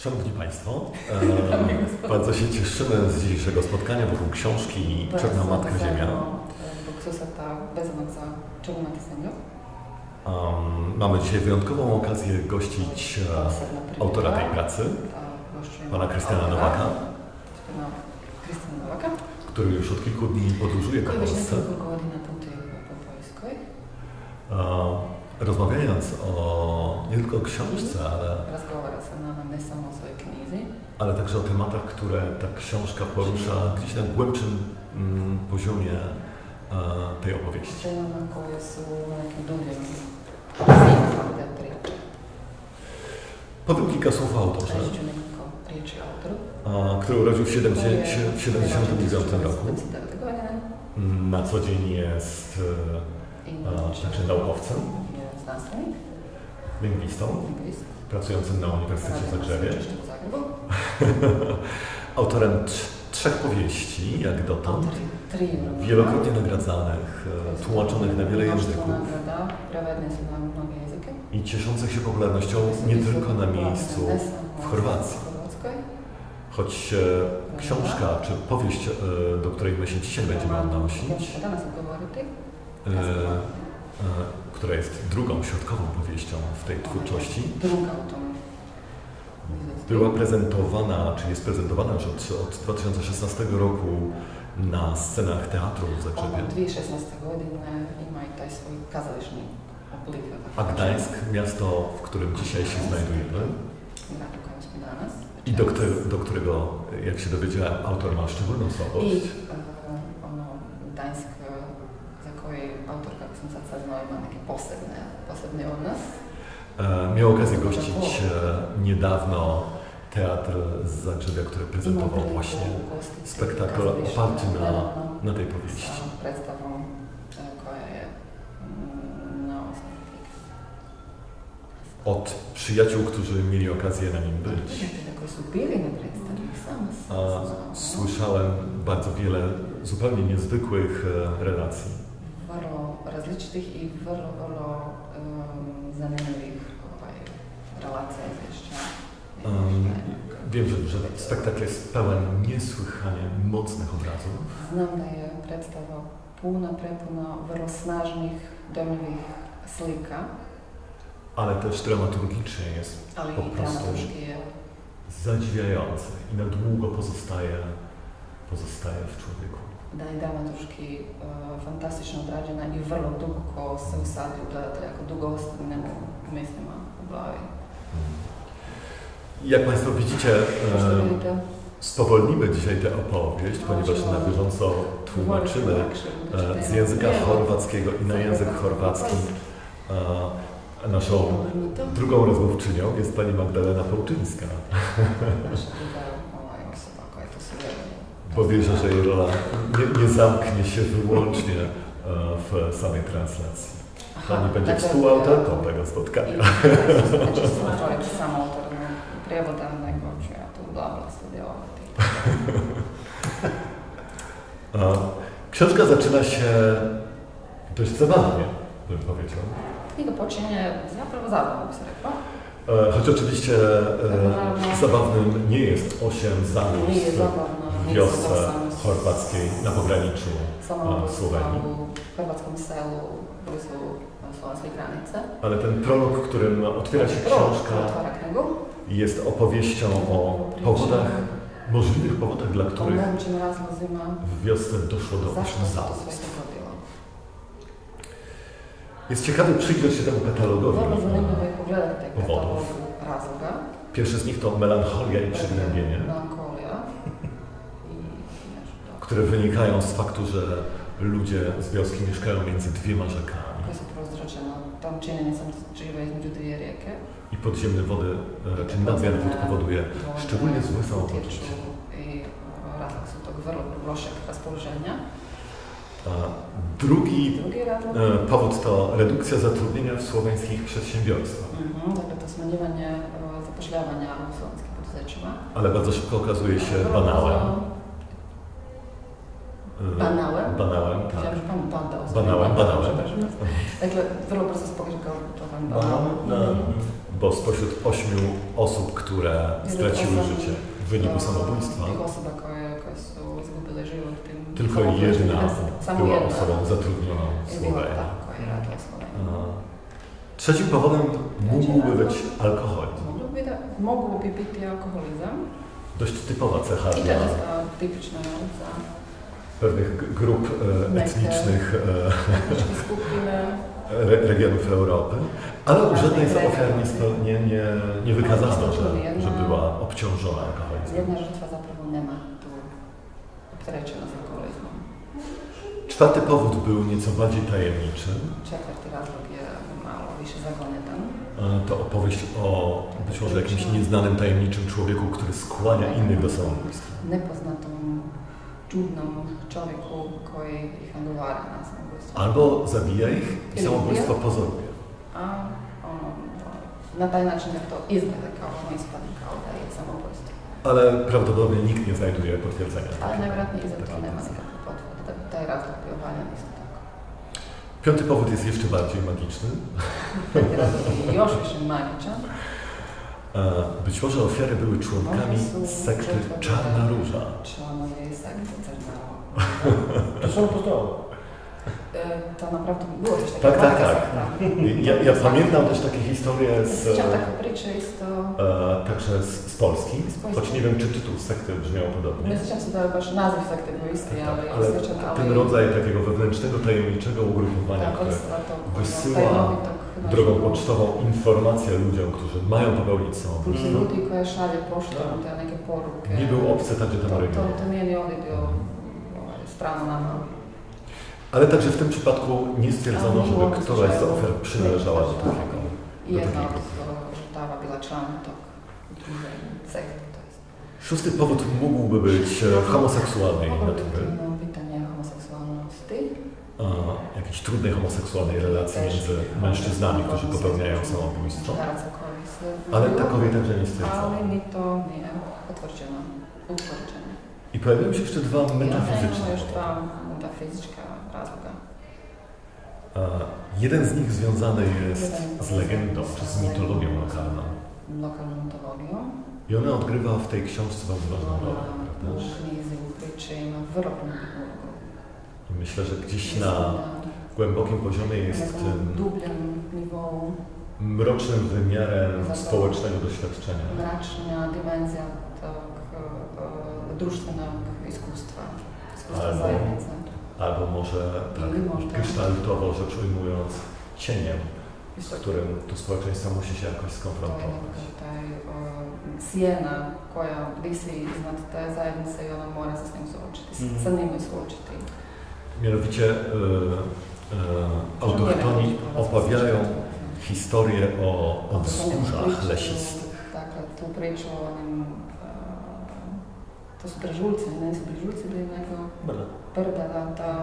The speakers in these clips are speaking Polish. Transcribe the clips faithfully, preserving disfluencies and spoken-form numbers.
Szanowni Państwo, e, bardzo się cieszymy z dzisiejszego spotkania wokół książki Czarna Matka Ziemia. Um, mamy dzisiaj wyjątkową okazję gościć e, autora tej pracy, pana Krystiana Nowaka, który już od kilku dni podróżuje po Polsce. E, Rozmawiając o nie tylko o książce, ale, ale także o tematach, które ta książka porusza gdzieś na głębszym mm, poziomie e, tej opowieści. Powiem kilka słów o autorze, a, który urodził w siedemdziesiątym dziewiątym roku. Na co dzień jest a, także naukowcem, lingwistą, pracującym na Uniwersytecie w Zagrzewie. Autorem trzech powieści, jak dotąd, wielokrotnie nagradzanych, tłumaczonych na wiele języków i cieszących się popularnością nie tylko na miejscu w Chorwacji. Choć e, książka czy powieść, e, do której my się dzisiaj będziemy odnosić, e, e, która jest drugą środkową powieścią w tej twórczości, była prezentowana, czy jest prezentowana już od, od dwa tysiące szesnastego roku na scenach teatru w Zagrzebiu. A Gdańsk, miasto, w którym dzisiaj się znajdujemy i do, do którego, jak się dowiedziałem, autor ma szczególną słabość. Gdańsk, za której autorka sam sa saznala, ma takie posebne, posebny odnos. E, miał okazję gościć e, niedawno teatr z Zagrzebia, który prezentował właśnie spektakl oparty na, na tej powieści. Od przyjaciół, którzy mieli okazję na nim być, a, słyszałem bardzo wiele zupełnie niezwykłych e, relacji. Bardzo rozlicznych i bardzo, bardzo um, zanimlivých relacji jeszcze. Um, wiem, że, że spektakl jest pełen niesłychanie mocnych obrazów. Znam, że je predstava puna, prepuna bardzo snažných, dojmivých slika. Ale też dramaturgicznie jest ale po prostu zadziwiający i na długo pozostaje, pozostaje w człowieku. Da je dramaturški uh, fantastično odrađena i vrlo dugo se usadi u gledatelja, jako dugo ostane mislima u glavi. Jak Państwo widzicie, e, spowolnimy dzisiaj tę opowieść, ponieważ na bieżąco tłumaczymy e, z języka chorwackiego i na język chorwacki. E, Naszą drugą rozmówczynią jest pani Magdalena Połczyńska. Bo wierzę, że jej rola nie, nie zamknie się wyłącznie w samej translacji. Pani będzie współautorką tego spotkania. Książka zaczyna się dość zabawnie, bym powiedział. I to poczynie zaprawo zabawą, by się rekła. Choć oczywiście e, zabawnym nie jest osiem zabójstw w wiosce chorwackiej na pograniczu Słowenii. chorwackim selu blizu słoweńskiej granicy. Ale ten prolog, którym otwiera się książka, jest opowieścią o powodach, możliwych powodach, dla których w wiosce doszło do ośmiu zabójstw. Jest ciekawy przyjrzeć się temu katalogowi powodów. Pierwszy z nich to melancholia i przygnębienie, które wynikają z faktu, że ludzie z wioski mieszkają między dwiema rzekami. I podziemne wody, czy nadmiar wód powoduje szczególnie złe samopoczucie. Drugi e, powód to redukcja zatrudnienia w słoweńskich przedsiębiorstwach. Mhm, to smanjowanie zapošljavanja u słowenskim poduzećima. Ale bardzo szybko okazuje się banałem. Banałem? Banałem, tak. Myślałam, że pan bandał. Banałem, banałem. Także vrlo brzo spogledao to pan banał. Na, Bo spośród ośmiu osób, które straciły życie w wyniku samobójstwa, tylko jedna była osobą zatrudnioną w Słowenii. Trzecim powodem mógłby być alkoholizm. Mógłby być alkoholizm. Dość typowa cecha dla pewnych grup etnicznych re, regionów Europy, ale u żadnej z ofiar nie, nie, nie wykazano, że, że była obciążona alkoholizmem. Jedna żrtwa zaprawo nie ma tu obtreczona z alkoholizmem. Czwarty powód był nieco bardziej tajemniczy. Czwarty razlog je mało wyższy zagony tam. To opowieść o być może jakimś nieznanym, tajemniczym człowieku, który skłania innych do samobójstwa. Nepoznatą, czudną człowieku, który ich nagowarza na samobójstwo. Albo zabija ich i samobójstwo pozoruje. A ono, na ten način jak to izgleda kao, ne ispadne kao da je samobójstwo. Ale prawdopodobnie nikt nie znajduje potwierdzenia. Ale najwyraźniej i za to nie ma nikakvog potvrda. Taj razlog bio valjan isto tako. Piąty powód jest jeszcze bardziej magiczny. Piąty razlog je još više magičan. Być może ofiary były członkami sekty Czarna Róża. Członowie sekty Czarna Róża. To są poznało. To naprawdę było coś takiego. Tak, tak, tak. Ja, ja pamiętam też takie historie z... Chciałam taką pryczę jest to... E, także z, z Polski, z Polski, choć nie wiem, czy tytuł sekty brzmiał podobnie. Nie słyszałam sobie baš nazwy sekty bo istnieje, ale, tak, ale, ale ten rodzaj takiego wewnętrznego, tajemniczego ugrupowania, które wysyła drogą pocztową informacje ludziom, którzy mają popełnić samobójstwo. Ludzi, które szalje pocztą, te takie poruki. Nie był obcy także tam region. To nie nie odbył strano nam. Ale także w tym przypadku nie stwierdzono, żeby któraś z ofiar przynależała do takiego. Jedna żrtava była członem sekty. Szósty powód mógłby być homoseksualnej natury. Pytanie homoseksualności. Jakiejś trudnej homoseksualnej relacji między mężczyznami, którzy popełniają samobójstwo. Ale takowej także nie stwierdzono. Ale mi to nie potwierdzono. I pojawiają się jeszcze dwa metafizyczne. Jeszcze dwa metafizyczne razloga. Jeden z nich związany jest z legendą, czy z mitologią lokalną. Lokalną mitologią. I ona odgrywa w tej książce bardzo ważną rolę, prawda? I myślę, że gdzieś na głębokim poziomie jest tym mrocznym wymiarem społecznego doświadczenia. Mroczna dimensja društvenog iskustva. Albo, albo może tak kształtowo rzecz ujmując cieniem, z którym to społeczeństwo musi się jakoś skonfrontować. Sjena, koja visi iznad te zajednice i ona mora se s nim suočiti, sa njima suočiti. Mianowicie e, e, autochtoni opowiadają historię o, o wzgórzach lesistych. Dakle, tu priču o onim, to su brežuljci, ne su brežuljci bili nego brda, da, ta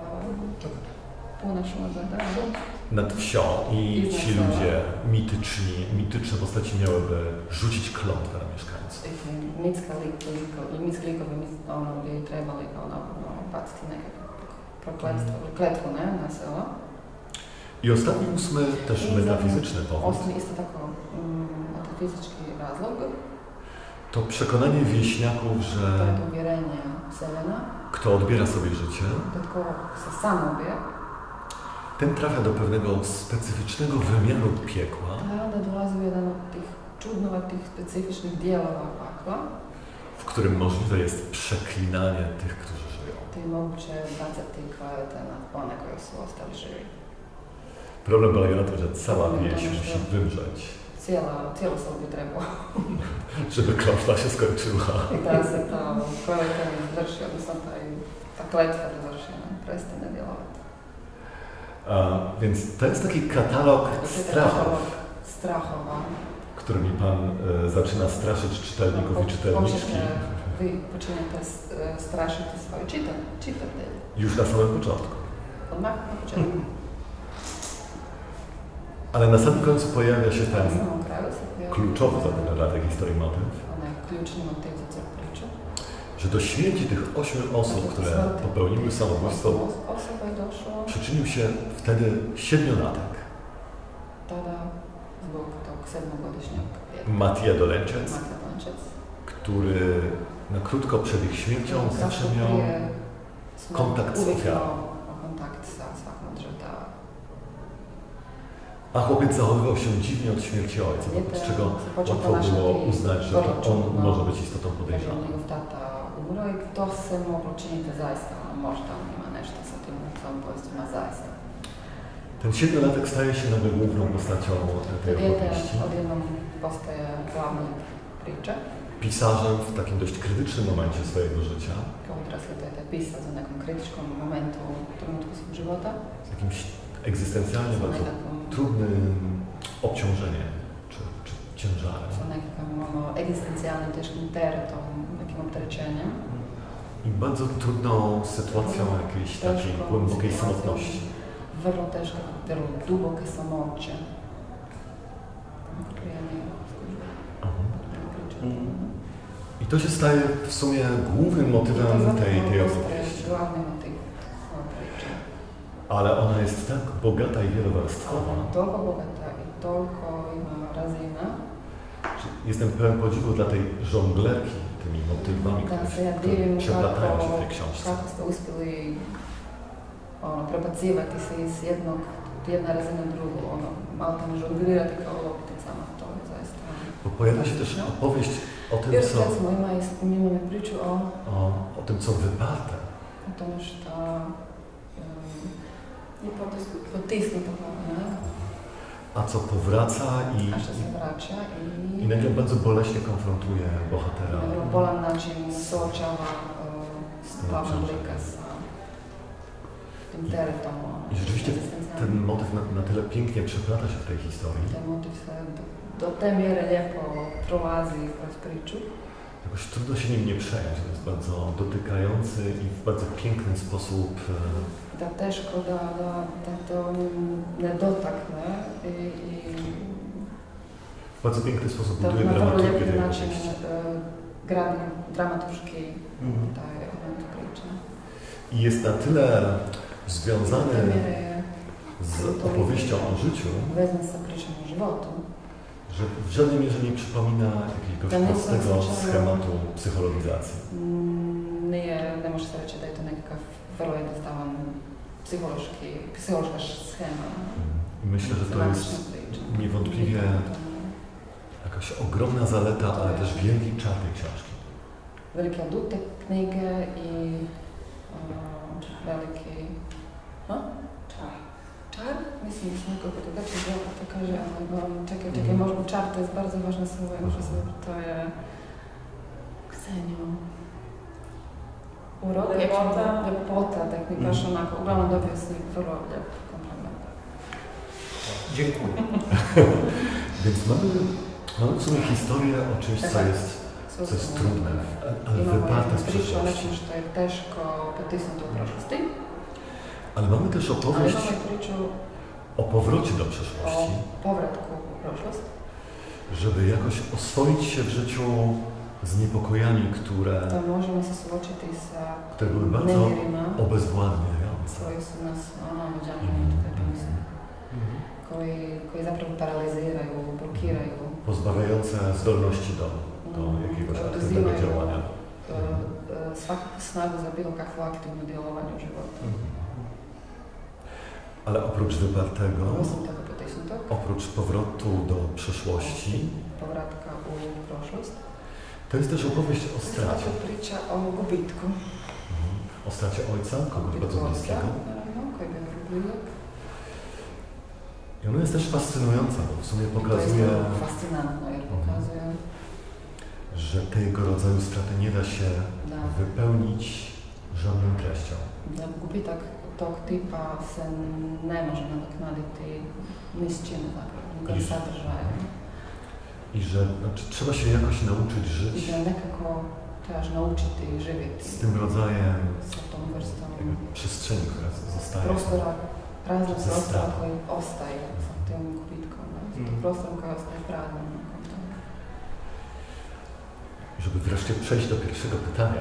puna šuma brda. Nad wsią i ci ludzie mityczni, mityczne postaci miałyby rzucić klątwę na mieszkańców. Mitska mitski likovi ono bi trebali ono baciti nekakvo prokletstvo, kletvu ne, na selo. I ostatni ósmy też metafizyczny powód. Osmi isto tako metafizyczny razlog. To przekonanie wieśniaków, że to je uvjerenje selena. Kto odbiera sobie życie, kto se sam ubije, ten trafia do pewnego specyficznego wymiaru piekła. Da dolazi u jedan od tych čudnovatih specyficznych dijelova pakla, w którym możliwe jest przeklinanie tych, którzy żyją. To je moguće bacati klevete na one koji su ostali živi. Problem polega na tym, że cała wieś musi wymrzeć. Cijela, cijelo se bi trebalo. Żeby klątwa się skończyła. I da se to klevete završi, odnosno taj, ta kletva završi, prestane djelovati. A, więc to jest taki katalog strachów, strachowa, którymi Pan e, zaczyna straszyć czytelników i czytelniczki. Wy poczynate straszyć swoje czytelnicy. Już na samym początku. Odmah na początku. Ale na samym końcu pojawia się ten kluczowy zapewne dla tej historii motyw, że do śmierci tych ośmiu osób, które popełniły samobójstwo, przyczynił się wtedy siedmiolatek. zbog tog sedmogodišnjeg djeteta. Matija Dolenčec, Matija Dolenčec, który na krótko przed ich śmiercią zawsze miał kontakt z ofiarą. Kontakt sa svakom od žrtava. A chłopiec zachowywał się dziwnie od śmierci ojca, z czego łatwo było uznać, że to on może być istotą podejrzaną. Njegov tata umro i to se moglo činiti zaista, možda on ima nešto sa tim samobojstvima zaista. Ten siedmiolatek staje się nagle główną postacią tej opowieści. Odjednom postaje glavnom priče. Pisarzem w takim dość krytycznym momencie swojego życia. Kao odrasli tete pisac u nekom kritičkom momentu, trenutku svog života. Z jakimś egzystencjalnie bardzo trudnym obciążeniem czy, czy ciężarem. Z nekakvim ono, egzistencijalnym, teškim teretom, nekim opterećenjem. I bardzo trudną sytuacją jakiejś takiej głębokiej samotności. Vrlo teško, vrlo duboke samoće. I to się staje w sumie głównym motywem tej, tej opowieści. Ale ona jest tak bogata i wielowarstwowa. Toliko bogata i toliko ima razina. Jestem pełen podziwu dla tej żonglerki tymi motywami, które przeplatają się w tej książce. Kako ste uspjeli ono, prebacivati se iz jednog, jedna razina u drugu, ono, malo tam žonglirati kao lopticama, to je zaista. Bo pojawia się też opowieść o tym, co... Recimo, ima, imamo priču o... O, o tym, co wyparte. O tome što je potisnuto, ne? A co powraca i... A što se vraća i... I nagle bardzo boleśnie konfrontuje bohatera. Na vrlo bolan način suočava uh, glavnog lika sa tym teretom. I rzeczywiście ten motyw na, na tyle pięknie przeplata się w tej historii. Ten motyw se do, do te mjere lijepo prolazi kroz priču. Jakoś trudno się nim nie przejąć. To jest bardzo dotykający i w bardzo piękny sposób. Da teško da, da, da to ne dotakne i, i w bardzo piękny sposób da buduje na vrlo dramaturgię lijep tej način opowieści. uh, gradi dramaturški Mhm. taj element priče. I jest na tyle związany z opowieścią o życiu, vezan sa pričom o životu, że w żadnej mierze nie przypomina jakiegoś prostego schematu psychologizacji. Nije, ne može se reći da je to nekakav vrlo jednostavan psihološki, psihološka schema. I myślę, że to jest niewątpliwie jakaś ogromna zaleta, ale też wielki czar tej książki. Veliki adut te knjige i uh, veliki... Ha? Čar. Čar? Mislim, da sam nekako drugačije zelo to kaže, ali čekaj, čekaj, mm. možda čar to jest bardzo ważne słowo, ja muszę sobie, to je... Ksenio. Urok, lepota, lepota, tak mi baš mm. onako, uglavnom dobio si vrlo lijep komplement. Dziękuję. Więc mamy, mamy w sumie historię o czymś, co jest, co jest trudne, ale wyparte z przeszłości. Što je teško potisnuto u prošlosti. Ale mamy też opowieść o powrocie do przeszłości. O powratku u prošlost. Żeby jakoś oswoić się w życiu z niepokojami, które, to możemy się suočiti sa które były bardzo obezwładniające. Koji su nas ono odjašnjeni mm. koji, koji zapravo paraliziraju, blokiraju. Pozbawiające zdolności do, do jakiegoś aktywnego działania. Svaku snagu za bilo kakvo aktivno djelovanje u životu. Mm. Ale oprócz wypartego, tego oprócz powrotu do przeszłości, powratka u prošlost, to jest też opowieść o stracie. To jest priča o gubitku. Mhm. O stracie ojca, kogoś bardzo bliskiego. I ona jest też fascynująca, bo w sumie pokazuje, to jest fascynantne, jer pokazuje, że tego rodzaju straty nie da się da. wypełnić żadną treścią. Da gubitak tog tipa se ne može nadoknaditi ni s čim zapravo, nikakvim sadržajem. I że znaczy, trzeba się jakoś nauczyć żyć. I że nekako trebaš naučiti živjeti z tym rodzajem z tą wersją przestrzeni, która zostaje. Prostora, praznog prostora koji ostaje sa tym gubitkom. Mm. Z tym prostorom koji ostaje praznym. Żeby wreszcie przejść do pierwszego pytania.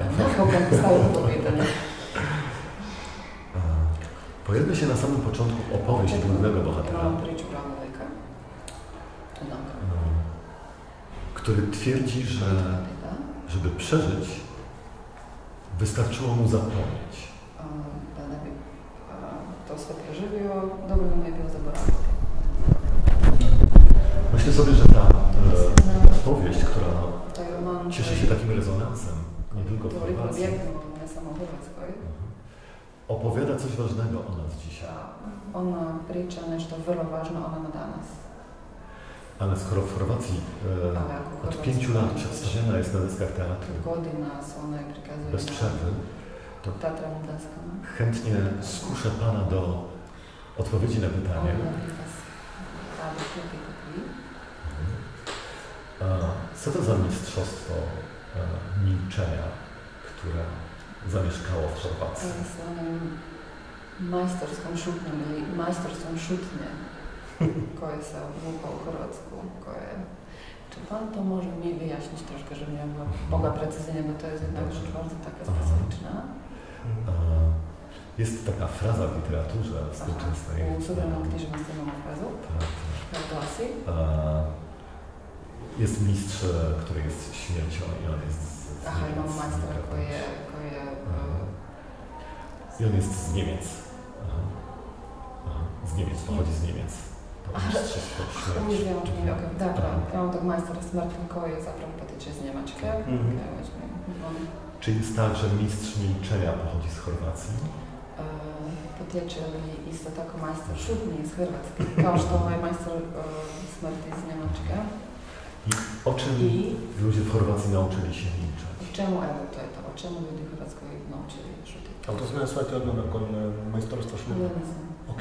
Pojawia się na samym początku opowieść głównego bohatera, który twierdzi, że żeby przeżyć, wystarczyło mu zapomnieć. To sve preživio, dovoljno mu je bilo zaboraviti. Myślę sobie, że ta e, powieść, która cieszy się takim rezonansem, nie tylko w Chorwacji, opowiada coś ważnego o nas dzisiaj. Ona priča nešto vrlo važno o nama danas. Ale skoro w Chorwacji e, od pięciu lat przedstawiana jest na deskach teatru bez przerwy, to chętnie skuszę Pana do odpowiedzi na pytanie. A co to za mistrzostwo e, milczenia, które zamieszkało w Chorwacji? Majstorską šutnjom ili majstorskom šutnje koje se vukao u Hrvatsku, koje... Czy Pan to może mi wyjaśnić troszkę, żeby miała Boga precyzyjnie, bo to jest jednak rzecz bardzo taka specyficzna. Jest taka fraza w literaturze współczesnej. U suvremenom književnosti imamo frazu, która glasi. Jest mistrz, który jest śmiercią i on jest z, z Aha, imamo majstora koji je... Koji je I on jest z Niemiec. Aha. Aha. Z Niemiec, pochodzi z Niemiec. To mistrzostwo śmierci. Już wiem, o czym mówię. Dobra, ja mam tak majstora smrti koji zapravo potiče z Njemačke. Czy jest tak, że mistrz milczenia pochodzi z Chorwacji? Potječe li isto tako majstor šutnji iz Hrvatske, kao što ovaj majstor smrti iz Njemačke. I o czym I ludzie w Chorwacji nauczyli się milczeć? I čemu, evo, to je to, o čemu ljudi u Hrvatskoj naučili šutiti? Ali to sam ja shvatio odmah nakon majstorstva šutnje? Ne, nisam. Ok.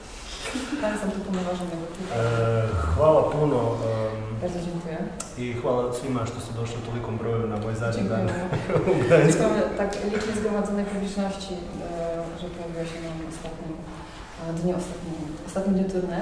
Da sam tu puno važno nego ti. Hvala puno. Bardzo dziękuję. I hvala svima što ste došli u tolikom broju na moj zadnji dan. Dziękujemy tak licznie zgromadzonej publiczności, że pojawiła się nam w ostatnim dniu, ostatnim, ostatnim dniu turne.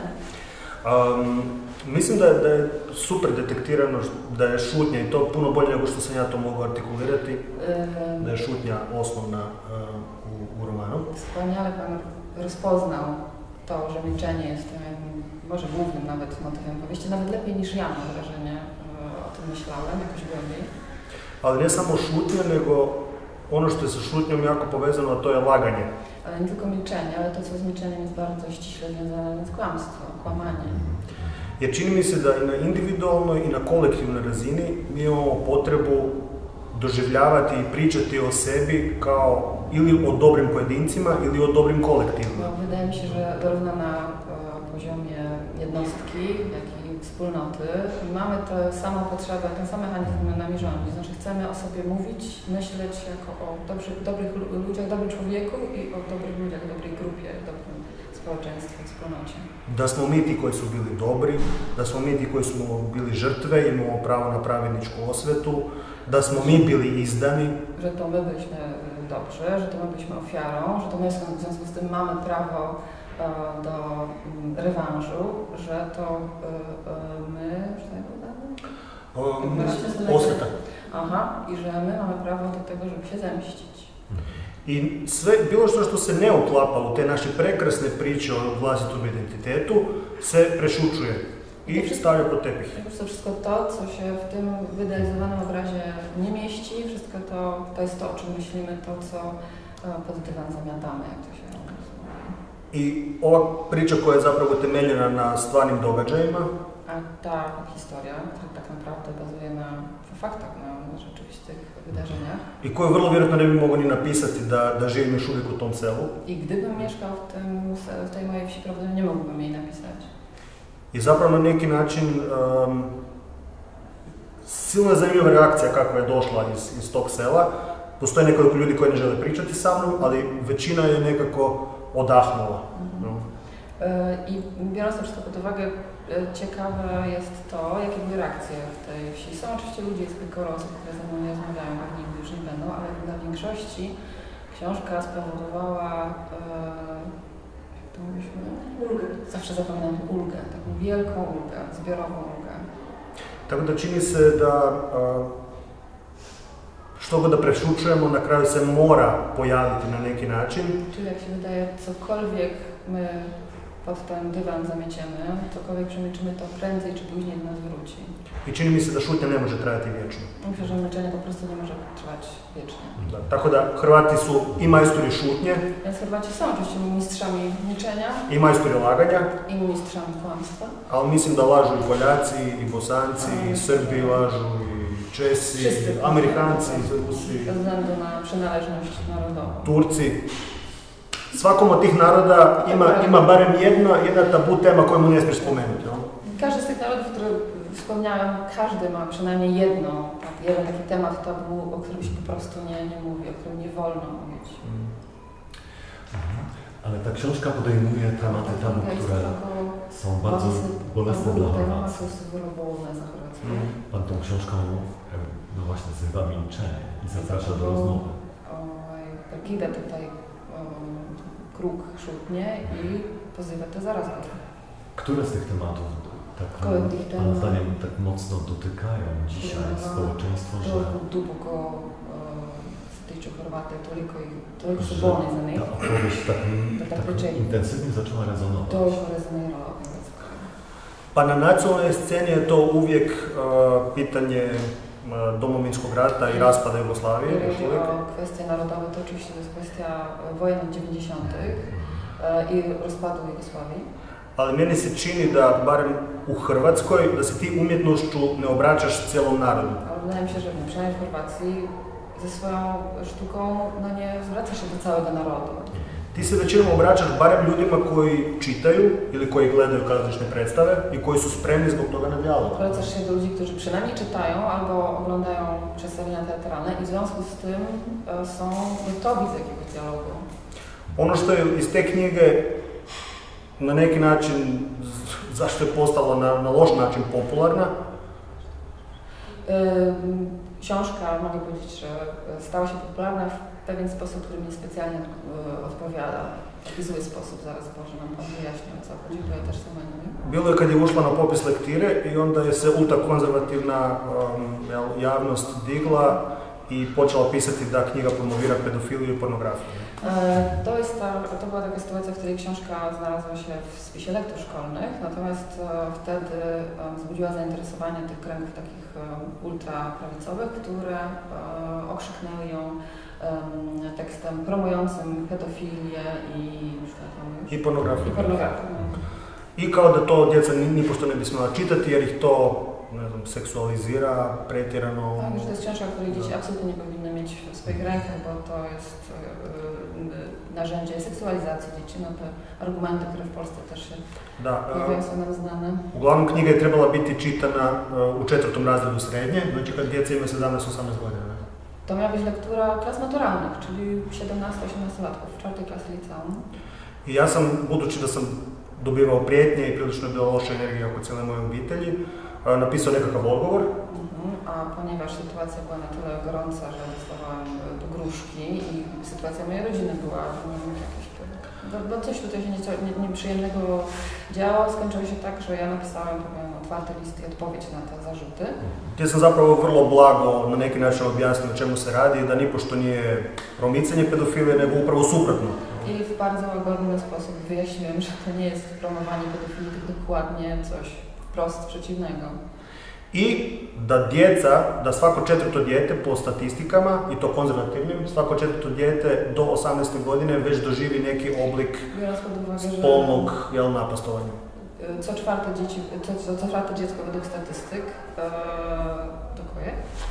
Um, mislim da je, da je super detektirano da je šutnja i to puno bolje nego što sam ja to mogu artikulirati, um, da je šutnja osnovna uh, u, u romanu. Wspaniale Pan rozpoznał to, że milczenie jest tym, może głównym nawet motywem powieści, nawet lepiej niż ja mam wrażenie, uh, o tym myślałem, jakoś głębiej. Ali ne samo šutnja, nego ono što je sa šutnjom jako povezano, a to je laganje. Ale nie tylko milczenie, ale to, co z milczeniem jest bardzo ściśle związane z kłamstwo, kłamanie. Jer čini mi se da i na individualnoj i na kolektivnoj razini mi imamo potrebu doživljavati i pričati o sebi kao ili o dobrim pojedincima ili o dobrim kolektivima. No, wydaje mi się, że zarówno na e, poziomie jednostki, jak i wspólnoty mamy tę samą potrzebę, ten sam mechanizm nami rządzi. Znaczy chcemy o sobie mówić, myśleć jako o dobrzy, dobrych ludziach, dobrym człowieku i o dobrych ludziach, dobrej grupie, dobrym społeczeństwie, wspólnocie. Da smo mi ti koji su bili dobri, da smo mi ti koji smo bili žrtve, imamo pravo na pravedničku osvetu, da smo mi bili izdani. Że to my byliśmy dobrzy, że to my byliśmy ofiarą, że to my w związku z tym mamy prawo do rewanżu, że to my, że tak powiem? Osveta. Aha, i że my mamy prawo do tego, żeby się zemścić. I sve, bilo što što se ne uklapa u te naše prekrasne priče o vlastitom identitetu se prešućuje i stavlja pod tepih. Po prostu wszystko to, co się w tym wyidealizowanym obrazie nie mieści, wszystko to, to jest to, o czym myślimy, to, co pod dywan zamiatamy, jak to się mówi. I ova priča koja je zapravo temeljena na stvarnim događajima. A ta historia, która tak naprawdę bazuje na faktach, na rzeczywistych wydarzeniach. I koju vrlo vjerojatno ne bi mogao ni napisati da, da živim još uvijek u tom selu. I gdybym mieszkał w, tym, w tej mojej wsi, prawda, nie mógłbym jej napisać. I zapravo na neki način um, silna zanimljiva reakcija kakva je došla iz, iz tog sela. Postoje nekoliko ljudi koji ne žele pričati sa mnom, ali većina je nekako odahnula. Mm-hmm. No. I biorąc to wszystko pod uwagę, ciekawe jest to, jakie były reakcje w tej wsi. Są oczywiście ludzie, jest kilkoro osób, które ze mną nie rozmawiają, pewnie nigdy już nie będą, ale dla większości książka spowodowała, e, jak to mówiliśmy? Ulgę. Zawsze zapominam ulgę, taką wielką ulgę, zbiorową ulgę. Tako da čini se da uh, što god da prešućujemo, na kraju se mora pojaviti na neki način. Czyli jak się wydaje, cokolwiek my pod ten dywan zamieciemy, cokolwiek przemilczymy, to prędzej czy później do nas wróci. I čini mi se da šutnja ne može trajati vječno. Myślę, że milczenie po prostu nie może trwać wiecznie. Da, tako da Hrvati su i majstori šutnje, Więc Chorwaci są oczywiście mistrzami milczenia i majstori laganja, i mistrzami kłamstwa. ali mislim da lažu i Poljaci, i Bosanci, i Srbi lažu, i Česi, Wszyscy i Amerikanci, i Rusi, Bez względu na przynależność narodową. Turci. Svakom od tih naroda ima, ima barem jedna, jedna tabu tema koju mu ne smiješ spomenuti. No? Każdy z tych narodów, które wspomniałem, każdy ma przynajmniej jedno, tak, jeden taki temat tabu, o którym się po prostu nie, nie mówi, o którym nie wolno mówić. Mhm. Ale ta książka podejmuje tematy tabu, które są bardzo bolesne dla Chorwacji. Pan tą książką, no właśnie, zrywa milczenie i zaprasza do rozmowy. Prekida tutaj kruk szutnie i pozywa te zaraz. Które z tych tematów tak, Pana zdaniem tak mocno dotykają dzisiaj społeczeństwo, że... Duboko dotyczy Chorwaty, toliko i toliko su bolni za njih. Ta opowieść tak, tak intensywnie zaczęła rezonować. Toliko rezonirala. Pa na nacionalnoj sceni je to uvijek uh, pitanje uh, Domovinskog rata i raspada Jugoslavije. Jeżeli chodzi o kwestie narodowe, to oczywiście to jest kwestia wojen dziewięćdziesiątych uh, i rozpadu Jugosławii. Ali meni se čini da, barem u Hrvatskoj, da se ti umjetnošću ne obraćaš cijelom narodu. Ale wydaje mi się, że przynajmniej w Chorwacji ze swoją sztuką no nie zwraca się do całego narodu. Ti se većinom obraćaš barem ljudima koji čitaju ili koji gledaju kazališne predstave i koji su spremni zbog toga na dijalog. Zwracasz się do ludzi, którzy przynajmniej czytają albo oglądają przedstawienia teatralne i w związku z tym e, są gotowi do jakiegoś dialogu. Ono što je iz te knjige na neki način, zašto je postala na, na loš način popularna? Książka, mogę powiedzieć, że stała się popularna w pewien sposób, który mi specjalnie odpowiada. W taki zły sposób, zaraz może nam Pan wyjaśni, o co chodzi, bo ja też sama nie wiem. Bilo je kad je ušla na popis lektire i onda je se ultrakonzervativna um, javnost digla i počela pisati da knjiga promovira pedofiliju i pornografiju. To, jest ta, to była taka sytuacja, w której książka znalazła się w spisie lektur szkolnych, natomiast wtedy wzbudziła zainteresowanie tych kręgów takich ultraprawicowych, które okrzyknęły ją tekstem promującym pedofilię i, i pornografię. I, pornografię. I kao da to djeca nipošto ne bi smjela čitati jer ih to, ne znam, seksualizira pretjerano. Tak, że to jest książka, której dzieci absolutnie nie powinny mieć w swoich rękach, bo to jest narzędzie seksualizacji dzieci. No te argumenty, które w Polsce też się da, pojawiają, są nam znane. Uglavnom knjiga je trebala biti čitana u četvrtom razredu srednje, znači kad djeca imaju sedamnaest osamnaest godina. To miała być lektura klas naturalnych, czyli siedemnaście osiemnaście latków, czwartej klasy liceum. I ja sam, budući da sam dobivao prijetnje i prilično je bila loša energija oko cijele moje obitelji, napisao nekakav odgovor. Mhm, a ponieważ sytuacja była na tyle gorąca, że dostawałam do gruszki i sytuacja mojej rodziny była no, jakieś, no, no coś tutaj się nieprzyjemnego nie działo, skończyło się tak, że ja napisałem powiem, otwarty list i odpowiedź na te zarzuty. Gdje sam zapravo vrlo blago na neki način objasnio o čemu se radi i da nipošto nije promicanje pedofilije, nego upravo suprotno. I w bardzo łagodny sposób wyjaśniłem, że to nie jest promowanie pedofilii, tylko dokładnie coś wprost przeciwnego. I da djeca, da svako četvrto dijete po statistikama, i to konzervativnim, svako četvrto dijete do osamnaeste godine već doživi neki oblik spolnog jel, napastovanja. Co czwarte, dzieci, co, co, co czwarte dziecko według statystyk, e, do koje?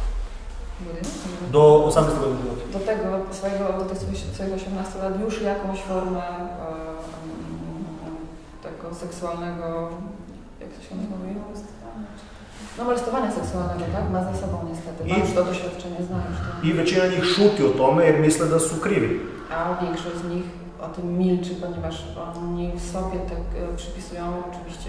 Do osamnaeste godine. Do tego swojego, do tych swoich osiemnastu lat już jakąś formę e, tego seksualnego, jak to się mówi? No molestowania seksualnego, tak? Ma za sobą niestety. Ma już to doświadczenie, zna już to. I većina njih šuti o tome jer misle da su krivi. A większość z nich o tym milczy, ponieważ oni w sobie tak e, przypisują oczywiście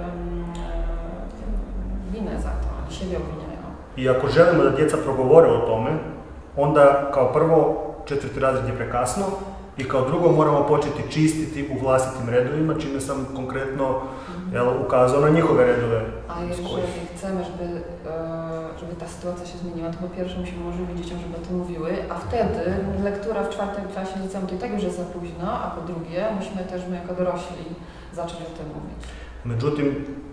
e, winę za to, oni siebie obwiniają. I ako želimo da djeca progovore o tome, onda kao prvo četvrti razred je prekasno, I kao drugo moramo početi čistiti u vlastitim redovima, čime sam konkretno jel, ukazał na njihove redove. A jeżeli chcemy, żeby, żeby ta sytuacja się zmieniła, to po pierwsze musimy umożliwić dzieciom, żeby o tym mówiły, a wtedy lektura w czwartej klasie liceum to i tak już jest za późno, a po drugie musimy też my jako dorośli zacząć o tym mówić. Međutim,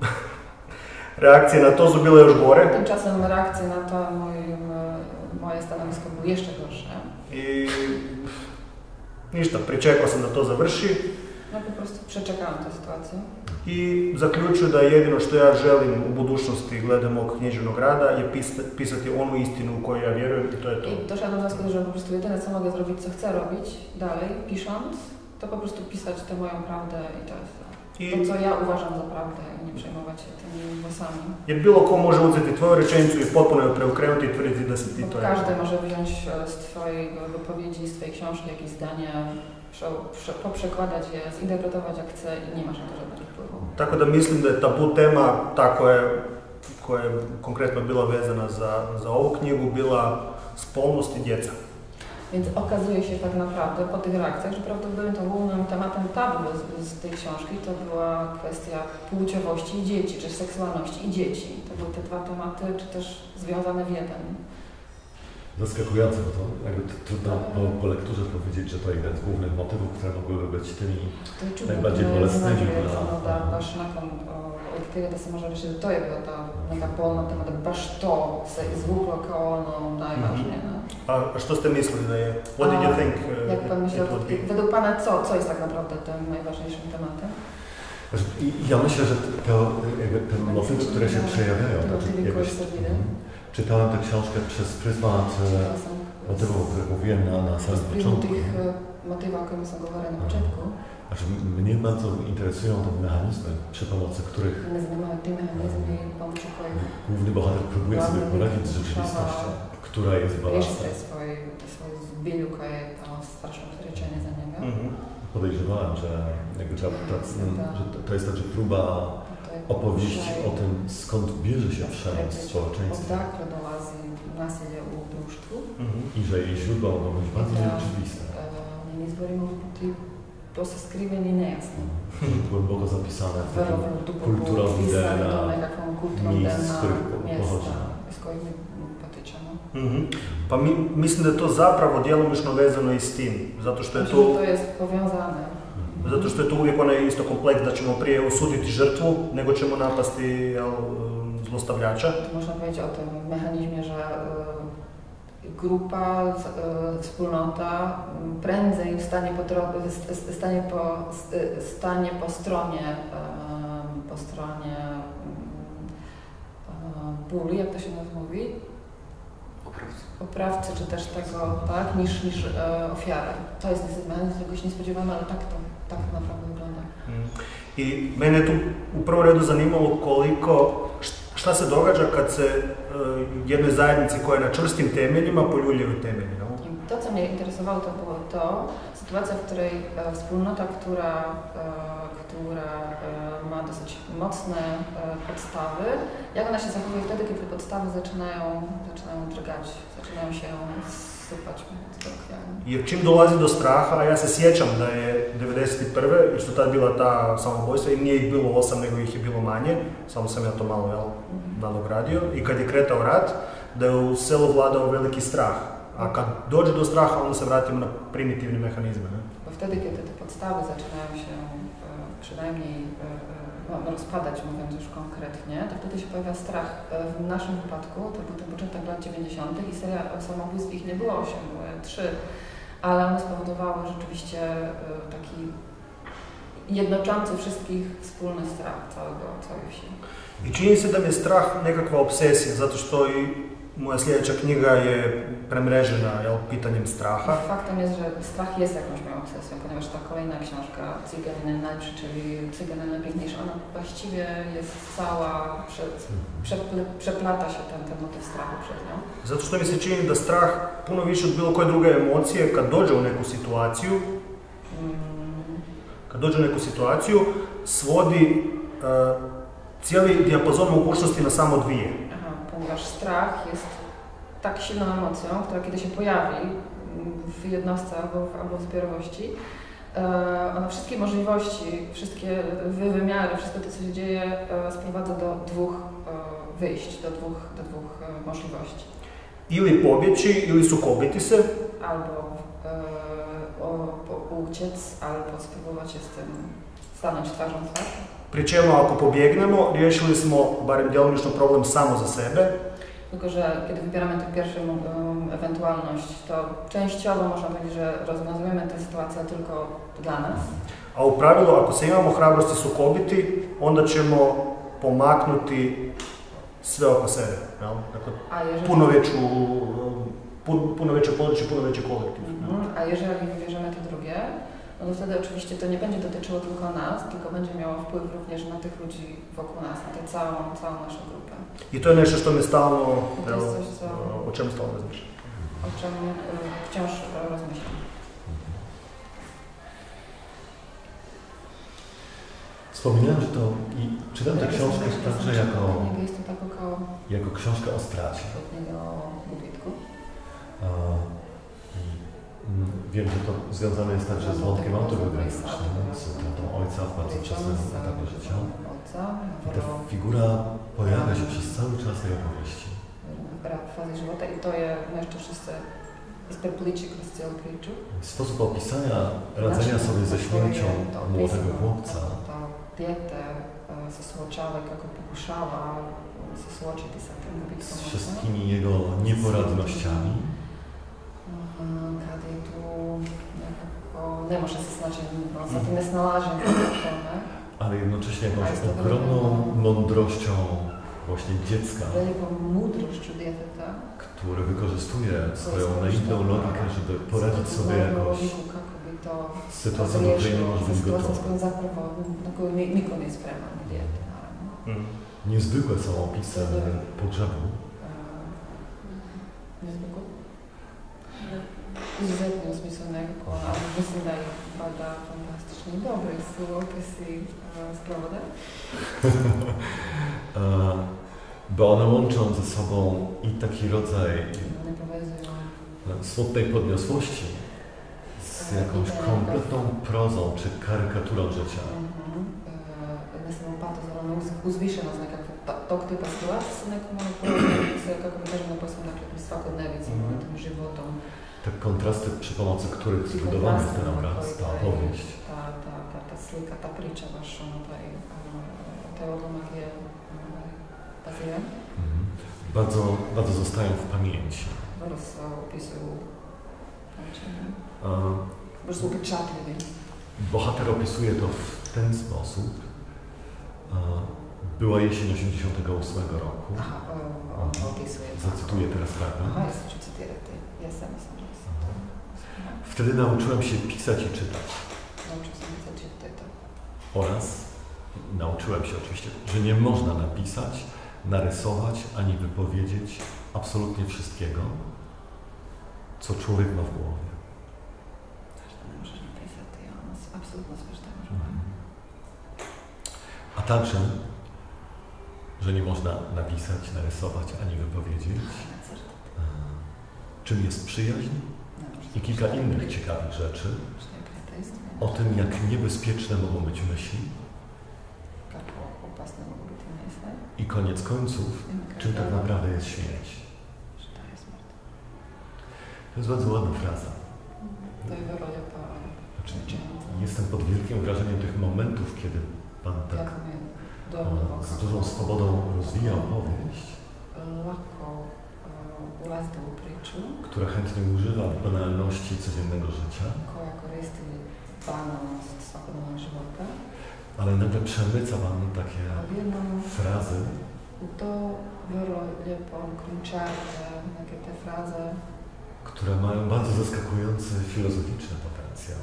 reakcje na to su bile još gore. Tymczasem reakcje na to moje, moje stanowisko były jeszcze gorsze. I ništa, pričekao sam da to završi. No po prostu przeczekałam tę sytuację. I zaključuju da jedino što ja želim u budućnosti glede mog književnog rada je pisati onu istinu u koju ja vjerujem i to je to. I doszłam do wniosku, że po prostu jedyne co mogę zrobić, co chcę robić dalej, pisząc, to po prostu pisać tę moją prawdę i to jest to. I to, co ja uważam za prawdę i nie przejmować się tymi głosami. Jer bilo ko može uzeti tvoju rečenicu i potpuno je preokrenuti i tvrditi da si ti to. Każdy może wziąć z twojej wypowiedzi, z twojej książki jakieś zdania, poprzekładać je, zinterpretować jak chce i nie masz na to żadnego wpływu. Tako da mislim da je tabu tema, ta koja je, koja je konkretno bila vezana za, za ovu knjigu, bila spolnost i djeca. Więc okazuje się tak naprawdę po tych reakcjach, że prawdopodobnie to głównym tematem tabu z, z tej książki to była kwestia płciowości i dzieci, czy seksualności i dzieci. To były te dwa tematy, czy też związane w jeden. Zaskakujące, bo to jakby trudno po, po lekturze powiedzieć, że to jeden z głównych motywów, które mogłyby być tymi najbardziej bolesnymi dla... Baš nakon otkriva da se može reći da to je bila ta neka bolna tema, da baš to se izvuklo kao ono najvažnije. A što ste mislili da je? What did you think uh, Jak pan myślał, według pana co, co jest tak naprawdę tym najważniejszym tematem? Ja myślę, że to, jakby te motywy, które się przejawiają, czytałem tę książkę przez pryzmat motywów, o których mówiłem na, na samym początku. Tych motywów, o których mówiłem na początku. Znaczy, mnie bardzo interesują te mechanizmy, przy pomocy których główny bohater próbuje sobie poradzić z rzeczywistością, która jest balastą. Podejrzewałem, że, jakby, że, że to jest także próba opowieści o tym, skąd bierze się przemoc w społeczeństwie i że jej źródła mogą być bardzo nieoczywiste. To se skriveni i nejasni. Głęboko zapisane w kulturowy D N A miejsc, z których pochodzi. Z kojih mi potičemo. Mm-hmm. Pa mi, mislim da je to zapravo djelomično vezano i s tim, zato što je to... To jest powiązane. Zato što je to uvijek onaj isto kompleks da ćemo prije osuditi žrtvu, nego ćemo napasti jel, zlostavljača. Można powiedzieć o tym mechanizmie, że grupa, wspólnota prędzej stanie po, stanie po, stanie po stronie, po stronie bully, jak to się mówi? Oprawcy. Oprawcy, czy też tego, tak, niż, niż ofiary. To jest niestety mechanizm, którego się nie spodziewamy, ale tak to tak naprawdę wygląda. I mene je tu u prvom redu zanimalo koliko, šta se događa kad se uh, jednoj zajednici koja je na čvrstim temeljima poljuljaju temelji. No? To, co mnie interesowało, to było to, sytuacja, w której e, wspólnota, która, e, która e, ma dosyć mocne e, podstawy, jak ona się zachowuje wtedy, kiedy te podstawy zaczynają, zaczynają drgać, zaczynają się sypać. Jer čim dolazi do straha, a ja se sjećam da je devedeset prve jer su tad bila ta samobojstva i nije ih bilo osam, nego ih je bilo manje, samo sam ja to malo jel, nadogradio. I kad je kretao rat, da je u selu vladao veliki strah. A kad dođe do straha, onda se vratimo na primitivne mehanizme. Ne? Bo wtedy, kiedy te podstawy zaczynają się e, przynajmniej e, no, rozpadać, mówiąc już konkretnie, to wtedy się pojawia strach. W naszym wypadku to był ten początek lat dziewięćdziesiątych i seria samobójstw ich nie było osiem, były trzy, ale one spowodowały rzeczywiście taki jednoczący wszystkich wspólny strach całego, całej wsi. I čini se da mi je strah nekakva obsesija, zato što i moja sljedeća knjiga je premrežena jel, pitanjem straha. Faktem jest, że strach jest jakąś moją obsesją, ponieważ ta kolejna książka Cyganin najlepszy, czyli Cyganin najpiękniejszy, ona właściwie jest cała, prze, przeple, przeplata się ten, ten motyw strachu przez nią. Zato što mi se čini da strah puno više od bilo koje druge emocije, kad dođe u neku situaciju, mm. kad dođe u neku situaciju, svodi uh, cijeli dijapazon mogućnosti na samo dvije. Aha, ponieważ strach jest tak silną emocją, która kiedy się pojawi, w jednostce albo w, albo w zbiorowości. Ona wszystkie możliwości, wszystkie wymiary, wszystko to, co się dzieje, sprowadza do dwóch wyjść, do dwóch, do dwóch możliwości. Ili pobjeći, ili sukobiti se. Albo uciec, albo spróbować się z tym stanąć twarzą w twarz. Pri čemu ako pobjegnemo, riješili smo barem djelomično problem samo za sebe. Tylko, że kiedy wybieramy tę pierwszą um, ewentualność, to częściowo można powiedzieć, że rozwiązujemy tę sytuację tylko dla nas. A u pravilu, ako se imamo hrabrosti sukobiti, onda ćemo pomaknuti sve oko sebe. Dakle, puno veću, puno veće područje, puno veći kolektiv. Mm-hmm. A jeżeli wybierzemy to drugie, no to wtedy oczywiście to nie będzie dotyczyło tylko nas, tylko będzie miało wpływ również na tych ludzi wokół nas, na tę całą, całą naszą grupę. I to je nešto što me stalno, to jest coś, co, o czym stalno razmišljam. O czym y, wciąż rozmyślam. Wspominałem, że to i czytam tę książkę także jako, jako książkę o stracie. Wiem, że to związane jest także z wątkiem autobiograficznym, z utratą ojca w bardzo wczesnym etapie życia. I ta figura pojawia się przez cały czas tej opowieści. I to je nešto što se isprepliči kroz cijelu priču. Sposób opisania radzenia sobie ze śmiercią młodego chłopca. Dijete se suočava kako pokušava se suočiti sa tim gubitkom z wszystkimi jego nieporadnościami. Kada je tu nekako, ne može se snaći no, sa tim nesnalaženjem u tome. Ale jednocześnie jakąś ogromną mądrością właśnie dziecka, wielką mądrością dieteta, który wykorzystuje swoją naiwną logikę, żeby poradzić sobie jakoś z sytuacją, do której nie może być gotowy. Mm. Niezwykłe są opisy pogrzebu. Niezwykłe? Izuzetnie w smislu nekako, ali mislim da je valjda fantastično dobri su opisi sprovoda. Bo one łączą ze sobą i taki rodzaj smutnej podniosłości z jakąś kompletną prozą czy karykaturą życia. Ne samo patos, ali ono uzvišenost nekakve tog tipa situacije sa nekom ono kako bi kažem naposledno dakle svakodnevicom, tym životom. Te kontrasty, przy pomocy których zbudowany jest ten obraz, ta opowieść. Ta, ta, ta, ta slika, ta priča baš ono, taj, taj odlomak je bazira. Mhm. Bardzo, bardzo zostają w pamięci. Vrlo se opisuju pamćenjem. Vrlo su upečatljivi. Bohater opisuje to w ten sposób. Była jesień osiemdziesiątego ósmego roku. Aha, on opisuje. Zacytuję teraz fragment. Aha, jest ću citirati. Jesam, jesam, jesam. Wtedy nauczyłem się pisać i czytać. Nauczyłem się pisać i czytać. Oraz nauczyłem się oczywiście, że nie można napisać, narysować, ani wypowiedzieć absolutnie wszystkiego, co człowiek ma w głowie. Nie możesz napisać, ono absolutnie wszystko może. A także, że nie można napisać, narysować, ani wypowiedzieć, czym jest przyjaźń i kilka innych ciekawych rzeczy o tym, jak niebezpieczne mogą być myśli i koniec końców, czym tak naprawdę jest śmierć. To jest bardzo ładna fraza. Znaczy, jestem pod wielkim wrażeniem tych momentów, kiedy Pan tak o, z dużą swobodą rozwija opowieść, która chętnie używa banalności codziennego życia, ale nagle przemyca Pan takie frazy, które mają bardzo zaskakujący filozoficzny potencjał.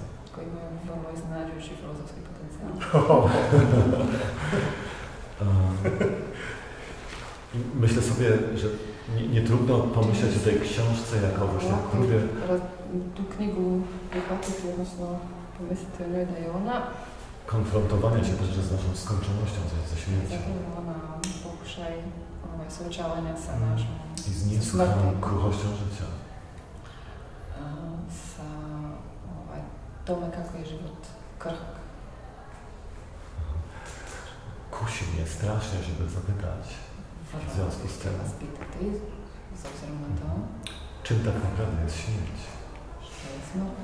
Myślę sobie, że nie, nie trudno pomyśleć o tej książce jako właśnie próbie tu knigu wychwacić, odnosno pomyśleć o niej daje ona. Konfrontowania się także z naszą skończonością, ze śmiercią. Ona pokušaj suočavanja sa naszą i z niesłychaną kruchością życia. tome kako je život krhak. Kusi mnie strasznie, żeby zapytać w związku z tym, z obzorem na to, czym tak naprawdę jest śmierć? To jest smrt.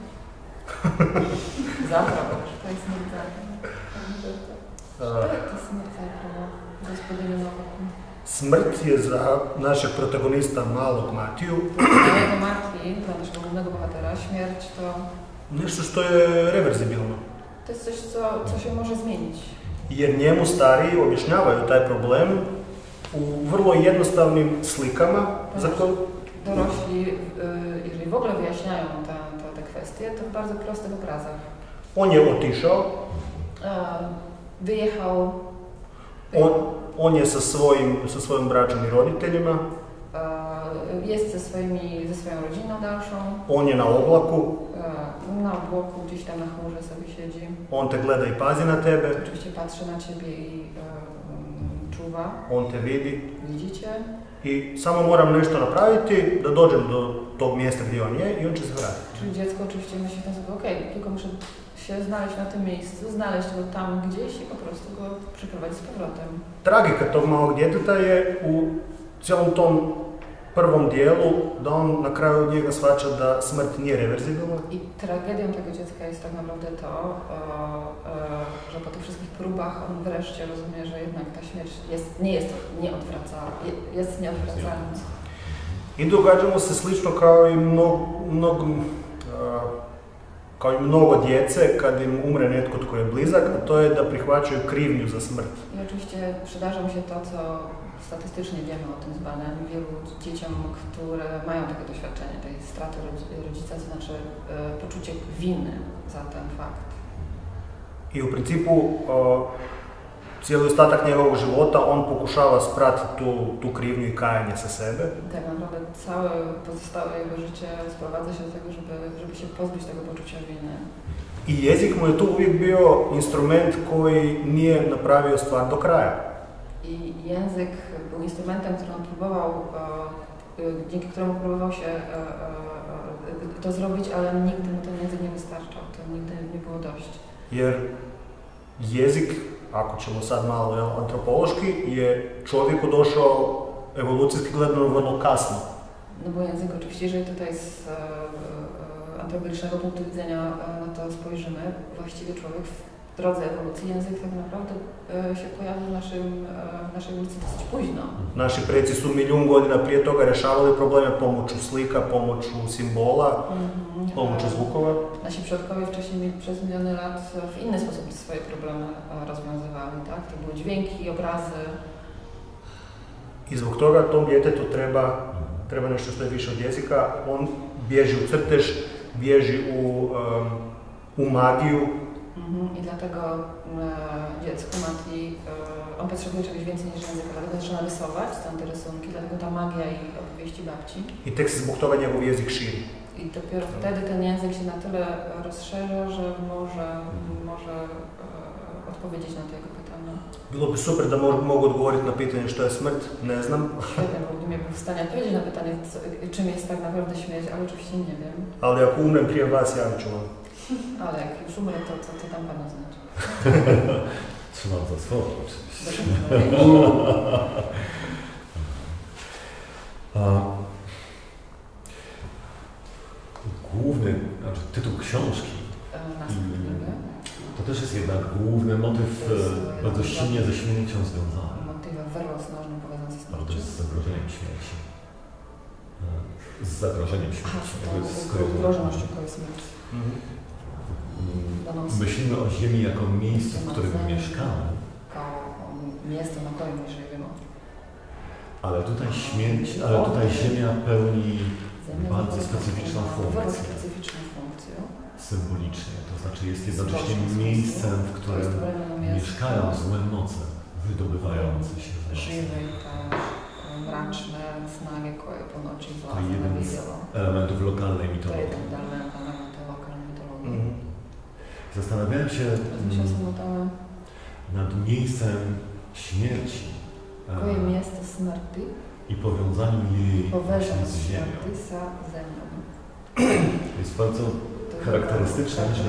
Zaprawo, to jest smrt zaprawo. To jest smrt zaprawo, gospodinu Novaku. Smrt je za našeg protagonista malog Matiju Małego Matiji, dla naszego głównego bohatera, śmierć to... nešto što je reverzibilno. To jest coś, co, co się może zmienić. Jer njemu stariji objašnjavaju taj problem u vrlo jednostavnim slikama za koje... Dorośli, jeżeli w ogóle wyjaśniają te, te, te kwestie, to w bardzo prostych obrazach. On je otišao. Wyjechał. On, on je sa svojim, sa svojim braćom i roditeljima. Jest ze, swoimi, ze swoją rodziną dalszą. On je na oblaku. Na obłoku, gdzieś tam na chmurze sobie siedzi. On te gleda i pazi na tebe. Oczywiście patrzy na ciebie i um, czuwa. On te vidi. Widzicie? I samo moram nešto napraviti da dođem do tog mjesta gdje on je i on će se vratiti. Czyli dziecko oczywiście myśli na sobie, okej, okay, tylko muszę się znaleźć na tym miejscu, znaleźć go tam gdzieś i po prostu go przyprowadzić z powrotem. Tragika tog malog djeteta je u cijelom tom prvom dijelu da on na kraju njega shvaća da smrt nije reverzibilna. I tragedią tego dziecka jest tak naprawdę to, o, o, że po tych wszystkich próbach on wreszcie rozumie, że jednak ta śmierć jest, nie jest nieodwracalna, jest nieodwracalna. I događa mu se slično kao i mnogo, mnogo, kao i mnogo djece kad im umre netko tko je blizak, a to je da prihvaćaju krivnju za smrt. I oczywiście przydarza mi się to, co statystycznie wiemy o tym z badań, wielu dzieciom, które mają takie doświadczenie tej straty rodzica, to znaczy e, poczucie winy za ten fakt. I u principu o, cijeli ostatak njegovog života on pokušava sprati tu, tu krivnju i kajanje sa sebe. Tak naprawdę całe pozostałe jego życie sprowadza się do tego, żeby, żeby się pozbyć tego poczucia winy. I jezik mu je tu uvijek bio instrument koji nije napravio stvar do kraja. I język był instrumentem, który on próbował, e, dzięki któremu próbował się e, e, to zrobić, ale nigdy mu ten język nie wystarczał, to nigdy nie było dość. Jer jezik, ako ćemo sad malo jel, antropološki, je čovjeku došao evolucijski gledano vrlo kasno. No bo język oczywiście, jeżeli tutaj z e, antropologicznego punktu widzenia na to spojrzymy, właściwie człowiek w drodze ewolucji, język tak naprawdę e, się pojawił w naszym, e, naszej ewolucji dosyć późno. Naši preci su milijun godina prije toga rješavali probleme pomoću slika, pomoću simbola, mm-hmm. pomoću zvukova. Nasi przodkowie wcześniej przez miliony lat w inny sposób swoje problemy rozwiązywali, tak? To były dźwięki, obrazy. I zbog toga tom djetetu treba, treba nešto što je više od jezika. On bježi u crtež, bježi u, um, u magiju. Mm-hmm. I dlatego e, dziecko Mati, e, on potrzebuje czegoś więcej niż języka, dlatego zaczyna rysować, stąd te rysunki, dlatego ta magia i opowieści babci. I tek se zbog toga njegov jezik širi. I dopiero wtedy ten język się na tyle rozszerza, że może, może e, odpowiedzieć na te jego pytania. Bilo bi super da mogu odgovoriti na pitanje što je smrt, ne znam. Świetnie, byłbym jakby w stanie odpowiedzieć na pytanie, co, czym jest tak naprawdę śmierć, ale oczywiście nie wiem. Ale ako umrem prije vas, javit ću vam. Ale jak już umrę, to co to, to tam Pan oznacza? Trzymam za słowo oczywiście. A, główny, znaczy tytuł książki to też jest jednak główny motyw e, bardzo silnie ze śmiercią związany. To jest z zagrożeniem śmierci. Z zagrożeniem śmierci. Z zagrożeniem śmierci. Myślimy o Ziemi jako miejscu, w którym mieszkamy. Miejsce, na którym żyjemy. Ale tutaj śmierć, ale tutaj Ziemia pełni bardzo specyficzną funkcję. Symbolicznie, to znaczy jest jednocześnie miejscem, w którym mieszkają złe moce wydobywające się z nocy. Żywe i też mraczne snage, które po nocy to jeden z elementów lokalnej mitologii. Mm. Zastanawiałem się mm, nad miejscem śmierci i powiązaniu jej z ziemią. To jest bardzo to charakterystyczne, że,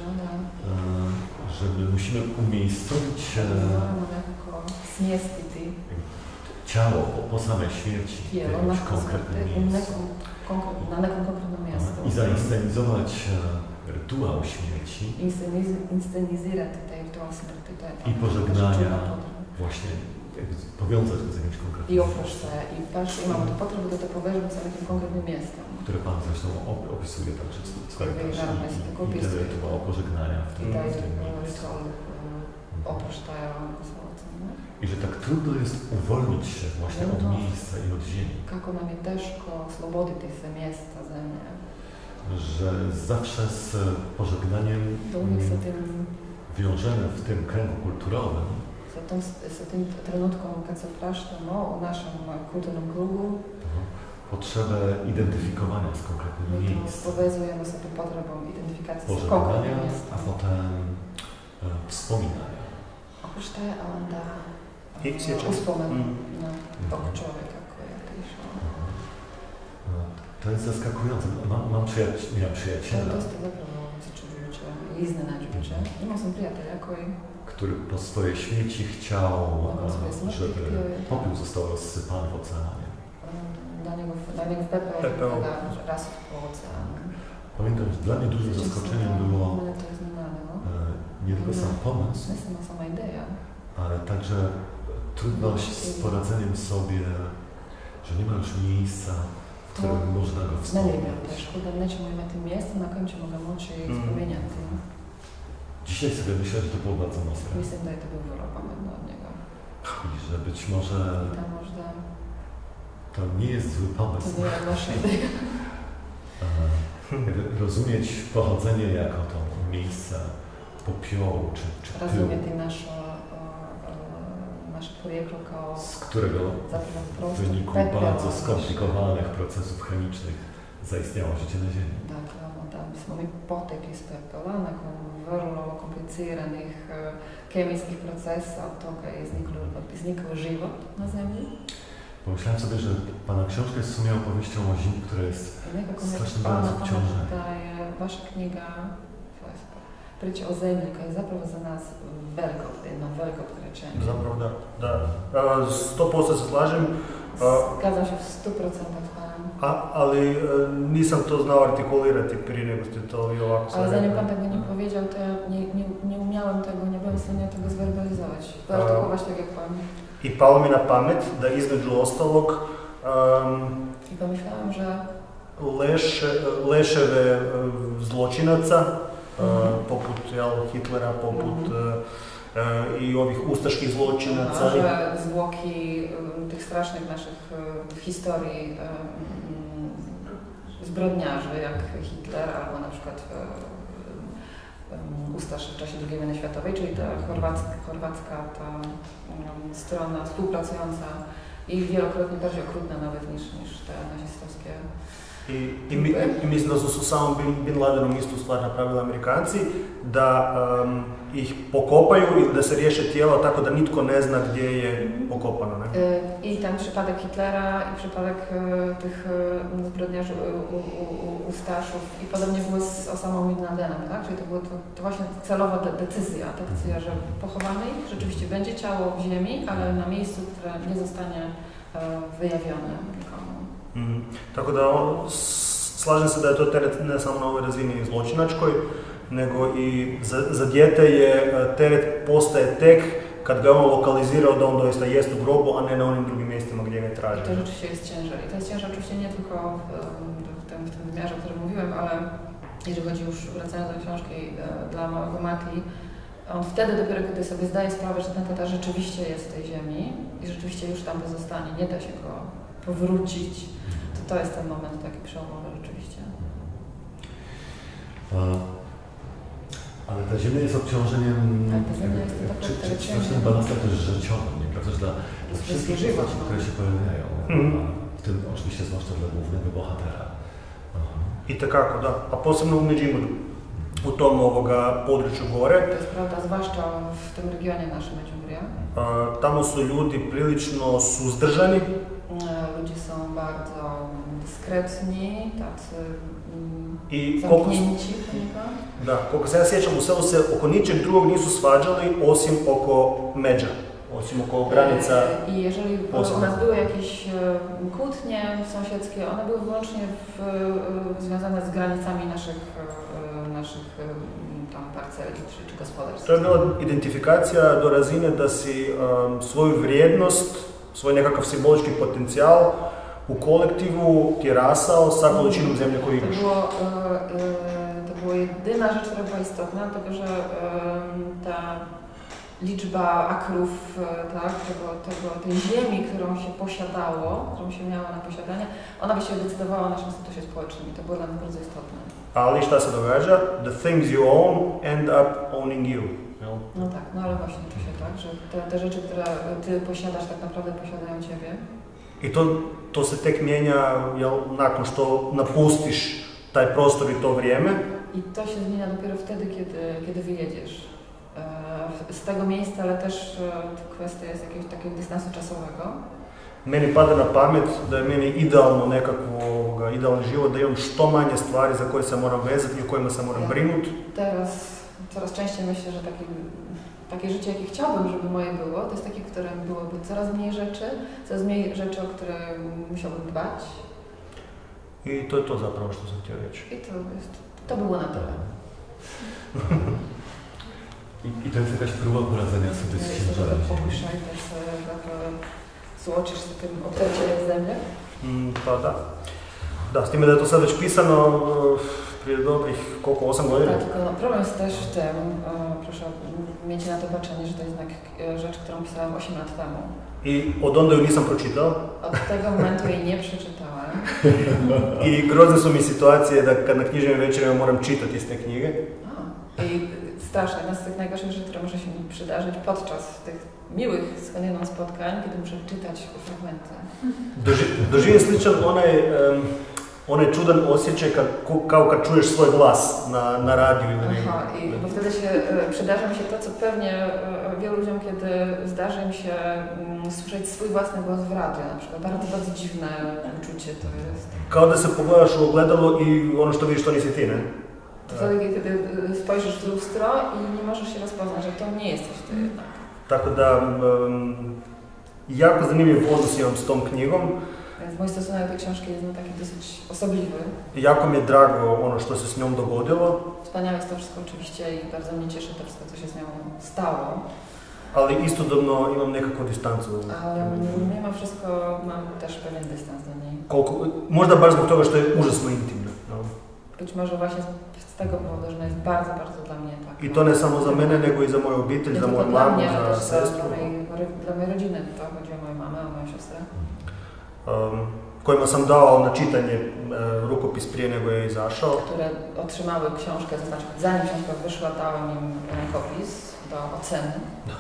że my musimy umiejscowić ciało po, po samej śmierci w jakimś konkretnym miejscu i zainscenizować rytuał śmierci i pożegnania właśnie powiązać go z jakimś konkretnym i oprócz te, i patrz, i mamy potrzebę do tego powiązać z jakimś konkretnym miejscem. Które Pan zresztą opisuje także w swoim i ten rytuał pożegnania w tym, w tym miejscu. Oprócz tego I że tak trudno jest uwolnić się właśnie od miejsca i od ziemi. Jak nam jest ciężko oswobodzić się miejsca, ziemi. Że zawsze z pożegnaniem wiążemy w tym kręgu kulturowym z tym trenutką, kad se praštamo u naszym kulturnym krugu, potrzebę identyfikowania z konkretnym miejscem. Powiązujemy sobie potrzebą identyfikacji z konkretnym miejscem. A potem e, wspominania. Oprócz tego, onda e, uspomenu na tok człowieka, który pisze. To jest zaskakujące. Mam, mam przyjaciela. Miałem przyjaciela. To jest zapravo začuđujuće i iznenađujuće. Imao sam prijatelja koji który po swojej śmierci chciał, żeby popiół został rozsypany w oceanie. Pamiętam, że dla mnie dużym zaskoczeniem było nie tylko sam pomysł, ale także trudność z poradzeniem sobie, że nie ma już miejsca, w którym można go wspomnieć. Dzisiaj sobie myślę, że to było bardzo mocne. Myślę, że to był wyrobiony od niego. I że być może to nie jest zły pomysł. To nie jest nasza idea. Rozumieć pochodzenie jako to miejsce popiołu czy, czy pyłu. Rozumieć nasze, nasze poryjekło, z którego w wyniku bardzo skomplikowanych procesów chemicznych zaistniało życie na Ziemi. Tak, da smo mi potekli z pepela nakon vrlo kompliciranih kemijskich procesa, od toga je iznikao život na Zemlji. Pomyślałem sobie, że Pana książka jest w sumie opowieścią o Ziemi, która jest strasznie bardzo obciążona. Wasza kniga, priča o Zemlji, koja je zapravo za nas veliko, jedno veliko opterećenje. Zapravo da, da. sto posto se slažem. Zgadzam się w sto procentach. A, ali e, nisam to znao artikulirati prije nego ste to i ovako sad. Ale zanim Pan tego nie powiedział, to ja nie, nie, nie umiałem tego, nie byłem w stanie tego zwerbalizować. Wyartykułować tak jak Pan. I palo mi na pamet da između ostalog um, I pomyślałem, że leše, leševe zločinaca, mm-hmm. uh, poput jel, Hitlera, poput mm-hmm. uh, i ovih ustaških zločinaca. A, że zwłoki tych strasznych naszych w historii zbrodniarzy, jak Hitler albo na przykład Ustasz w czasie drugiej wojny światowej, czyli ta chorwacka, chorwacka ta um, strona współpracująca i wielokrotnie bardziej okrutna nawet niż, niż te nazistowskie. I, i, mi, i mislim da su su samo Bin, Bin Ladenom istu stvar napravili Amerikanci, da um, ih pokopaju i da se riješe tijela tako da nitko ne zna gdje je pokopano. Ne? I ten przypadek Hitlera i przypadek e, tych e, zbrodniarzy u, u, u, Ustaszów i podobnie było z Osamą Bin Ladenem, tak? Czyli to była to, to właśnie celowa de decyzja, ta decyzja, że pochowany rzeczywiście będzie ciało w ziemi, ale na miejscu, które nie zostanie e, wyjawione nikomu. Mm. Tako da on, slažem se da je to teret ne samo na ovoj razini zločinačkoj, nego i za, za dijete je teret postaje tek kad ga je on lokalizirao da on doista jest u grobu, a ne na onim drugim mjestima gdje ga je tražio. I to rzeczywiście jest ciężar. I to jest ciężar oczywiście nie tylko w, w, tym, w tym wymiarze, o którym mówiłem, ale jeżeli chodzi już, wracając do książki dla małego Mati, on wtedy dopiero, kiedy sobie zdaje sprawę, że ten tata rzeczywiście jest w tej ziemi i rzeczywiście już tam pozostanie, nie da się go powrócić, to to jest ten moment taki przełomowy rzeczywiście. A, ale ta ziemia jest obciążeniem, tak, ta ziemia jest czy, czy, czy strasznym balanstem też życiowym, nie? Przecież dla, dla wszystkich postaci, które się pojawiają, mm. w tym oczywiście zwłaszcza dla głównego bohatera. Aha. I takako, da, a posebno u Međimurju. u tom ovoga području gore. To jest prawda, zwłaszcza w tym regionie naszym Međimurja. Tamo su ljudi prilično suzdržani. Ludzie są bardzo dyskretni, tacy I zamknięci. Da, koliko se ja sjećam, u selu se oko ničeg drugog nisu svađali osim oko međa, osim oko granica. I jeżeli u nas były jakieś kłótnie sąsiedzkie, one były wyłącznie w, związane z granicami naszych, naszych tam parceli czy, czy gospodarstw. To je bila identifikacija do razine da si um, svoju vrijednost, svoj nekakav simbolički potencijal u kolektivu ti je rasao sa količinom zemlje koju imaš. To było, to była jedyna rzecz, która była istotna, dlatego że ta liczba akrów, tak, tego, tego, tej ziemi, którą się posiadało, którą się miało na posiadanie, ona by się decydowała o naszym statusie społecznym i to było dla nas bardzo istotne. Ali šta se događa? The things you own end up owning you. No tak, no ale właśnie to się tak, że te, te rzeczy, które ty posiadasz, tak naprawdę posiadają ciebie. I to, to se tek mijenja jel, nakon što napustiš taj prostor i to vrijeme. I to się zmienia dopiero wtedy, kiedy, kiedy wyjedziesz e, z tego miejsca, ale też e, kwestia jest jakiegoś takiego dystansu czasowego. Meni pada na pamet da je meni idealno nekakvo, idealni život, da imam što manje stvari za koje se moram vezati i o kojima se moram brinuti. Teraz coraz częściej myślę, że takie, takie życie, jakie chciałbym, żeby moje było, to jest takie, w którym byłoby coraz mniej rzeczy, coraz mniej rzeczy, o które musiałbym dbać. I to je to zapravo što sam htio reći. I to jest, to by było na tyle. I, I to jest jakaś próba poradzenia sobie z ciężarem. Pokušajte se da suočiš sa tim opterećenjem zemlje. Mm, pa da. Da, s time da je to sad već pisano prije dobrih, koliko, osam godina? Tak, tylko no, problem jest też w tym, e, proszę mieć na to baczenie, że to jest jednak rzecz, którą pisałam osiem lat temu. I od onda ju nisam pročitao. Od tego momentu jej nie przeczytałem. I grozne su mi situacije da kad na književnim večerima moram čitati iz te knjige. A, i straszne, jedna z tych najgorszych rzeczy, które może się mi przydarzyć podczas tych miłych skądinąd spotkań, kiedy muszę czytać fragmenty. Doži, doživim sličan onaj, um, onaj čudan osjećaj kad, kao kad čuješ svoj glas na, na radiju ili negdje. Aha, i bo wtedy się, przydarza mi się to, co pewnie wielu ludziom, kiedy zdarzy im się um, słyszeć swój własny głos w radiu, na przykład. Bardzo, bardzo dziwne uczucie to jest. Kao da se pogledaš u ogledalo i ono što vidiš to nisi ti, ne? To wtedy, kiedy spojrzysz w lustro i nie możesz się rozpoznać, że to nie jesteś ty jednak. Tako da, um, jako zanimljiv odnos imam s tom knjigom. Więc mój stosunek do tej książki jest no, taki dosyć osobliwy. Jako mi je drago ono što se s njom dogodilo. Wspaniałe jest to wszystko oczywiście i bardzo mnie cieszy to wszystko, co się z nią stało. Ali istodobno imam nekakvu distancu. Ale mimo wszystko mam też pewien dystans do niej. Koliko, možda baš zbog toga što je užasno intimna. No. Być może właśnie z tego powodu, że ona jest bardzo, bardzo dla mnie tak. I to ne samo za mene, nego i za moju obitelj, za moju mamu, mnie, za sestru. Dla mojej, dla mojej rodziny, to chodzi o moją mamę, o moją siostrę. Um, kojima sam dao na čitanje uh, rukopis prije nego je izašao. Które otrzymały książkę, to znaczy zanim książka wyszła, dałem im rukopis do oceny.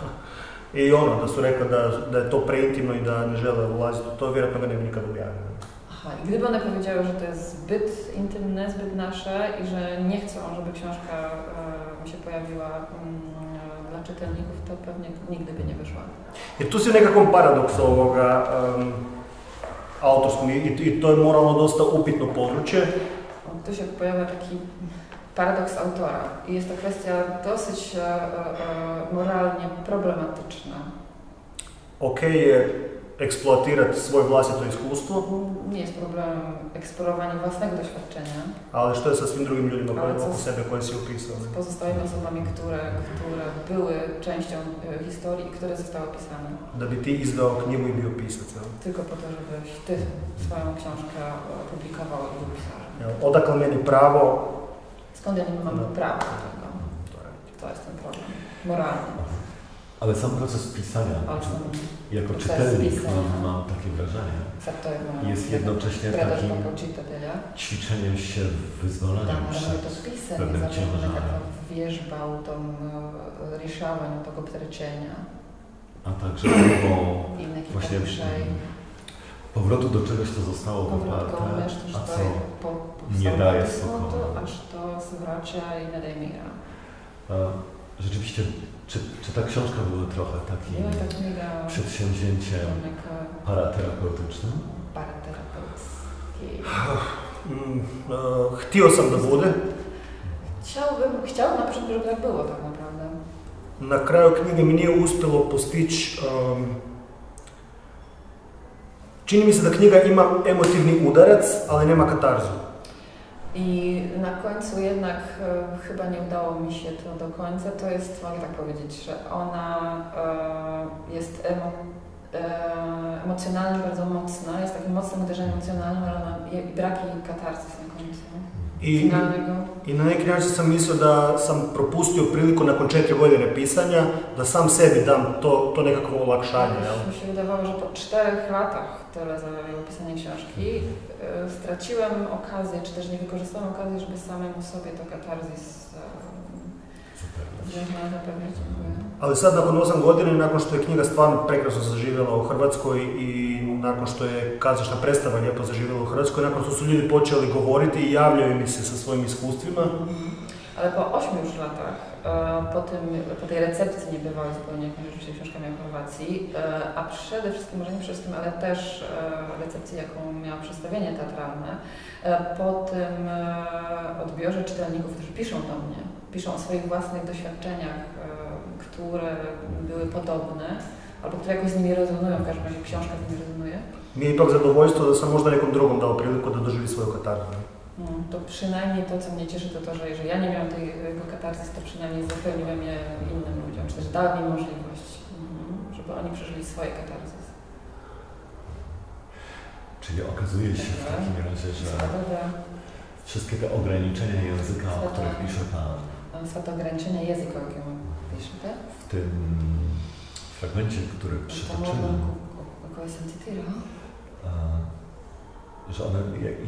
I ono, da su rekli da, da je to preintimno i da ne žele ulaziti u to, vjerojatno ga ne bi nikad objavili. Aha, i gdyby one powiedziały, że to jest zbyt intymne, zbyt nasze i że nie chcą, żeby książka e, się pojawiła mm, dla czytelników, to pewnie nigdy by nie wyszła. Jer tu si u nekakvom paradoksu ovoga um, autorskom i, i to je moralno dosta upitno područje. Tu się pojawia taki paradoks autora i jest to kwestia dosyć e, e, moralnie problematyczna. Okej je eksploatirati svoje vlastito iskustvo. Nie jest problemem eksplorowania własnego doświadczenia. Ali što je sa svim drugim ljudima Ale koji co oko z- sebe koje si upisao? Z pozostałymi osobami, które, które były częścią e, historii i które zostały pisane. Da bi ti izdao knjigu i bio pisac. Jel? Tylko po to, żebyś ty swoją książkę opublikował i był pisarzem. Jel? Odakle meni pravo? Skąd ja nie mam No. prawa do tego? To jest ten problem. Moralny. Ale sam proces pisania, Ale sam jako proces czytelnik pisania. mam, mam takie wrażenie, jest jednocześnie takim ćwiczeniem się w wyzwoleniu Tak, ale przed to pisanie pewnym zapraszam ciężarem. jak wierzbał tą решаванню tego obterczenia. A także próbą Inne właśnie kilka Powrotu do czegoś, co zostało Повратка у poparte, нещо, a що co е по nie daje спокою, spokoju. а що се врача і не дає міра. A rzeczywiście, czy, czy ta książka była trochę takim Біла та книга przedsięwzięciem нека paraterapeutycznym? паратерапевтски. Mm, e, htio sam da bude. Chciałbym, chciałbym na początku, żeby tak było tak naprawdę. Na kraju knjige mi nije uspjelo postići, um, čini mi se da knjiga ima emotivni udarac, ali nema katarzu. I na końcu jednak e, chyba nie udało mi się to do końca. To jest, mogę tak powiedzieć, że ona e, jest emo, e, emocjonalnie bardzo mocna, jest takim mocnym uderzeniem emocjonalnym, ale ona je, brak jej katarzis na końcu. I, Finalnego. I na neki način sam mislio da sam propustio priliku nakon četiri godine pisanja, da sam sebi dam to, to nekakvo olakšanje. Tak, mi się wydawało, że po czterech latach tyle zajęło pisanie książki, e, straciłem okazję, czy też nie wykorzystałem okazji, żeby samemu sobie to katarzis wziąć na zapewne. Dziękuję. Ali sad nakon osam godina i nakon što je knjiga stvarno prekrasno zaživjela u Hrvatskoj i nakon što je kazališna predstava lijepo zaživjela u Hrvatskoj, nakon što su ljudi počeli govoriti i javljaju mi se sa svojim iskustvima. Ale po ośmiu już latach, e, po, tym, po tej recepcji niebywałej zupełnie, jak rzeczywiście książkami o Chorwacji, e, a przede wszystkim, może nie przede wszystkim, ale też e, recepcji, jaką miało przedstawienie teatralne, e, po tym e, odbiorze czytelników, którzy piszą do mnie, piszą o swoich własnych doświadczeniach, e, które były podobne, albo które jakoś z nimi rezonują, w każdym razie książka z nimi rezonuje. Mi je ipak zadovoljstvo da sam možda nekom drugom dao priliku da doživi svoju katarzu. To przynajmniej to, co mnie cieszy, to to, że jeżeli ja nie miałam tego katarzis, to przynajmniej zapewniłem je innym ludziom, czy też dałem im możliwość, żeby oni przeżyli swoje katarzis. Czyli okazuje się w takim razie, że wszystkie te ograniczenia języka, o których pisze Pan, Swe to ograniczenia języka, o jakim pisze, tak? w tym fragmencie, który przytoczyłem, że one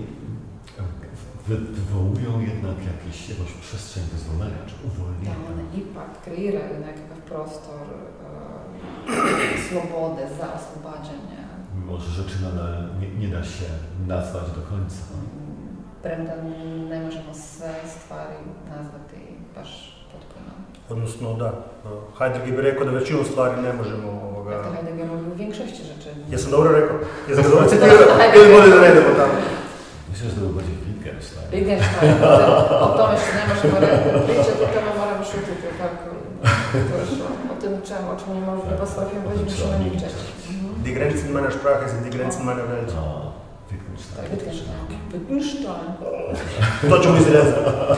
wywołują jednak jakiś, jakąś przestrzeń wyzwolenia, czy uwolnienia. Да, one ipak kreiraju nekakav prostor e, slobode za oslobađanje. Mimo że rzeczy nadal nie, nie da się nazwać do końca. Premda ne možemo sve stvari nazvati baš potpuno. Odnosno, da. Heidegger bi rekao da većinu stvari ne možemo ovoga... Dakle, Heidegger mówił u większości rzeczy. Jesam dobro rekao? Jesam ga dobro citirao? Ili bolje da ne idemo tamo? Myślę, że to był bardziej Wittgenstein. Wittgenstein. O tome što ne možemo reći, to tome moramo šutiti. Tako, o tym, czemu, o czym nie możemy posłuchać, musimy milczeć. Die Grenzen meiner Sprache sind die Grenzen meiner Welt. Wittgenstein. Wittgenstein. Wittgenstein. To ćemo izrezati.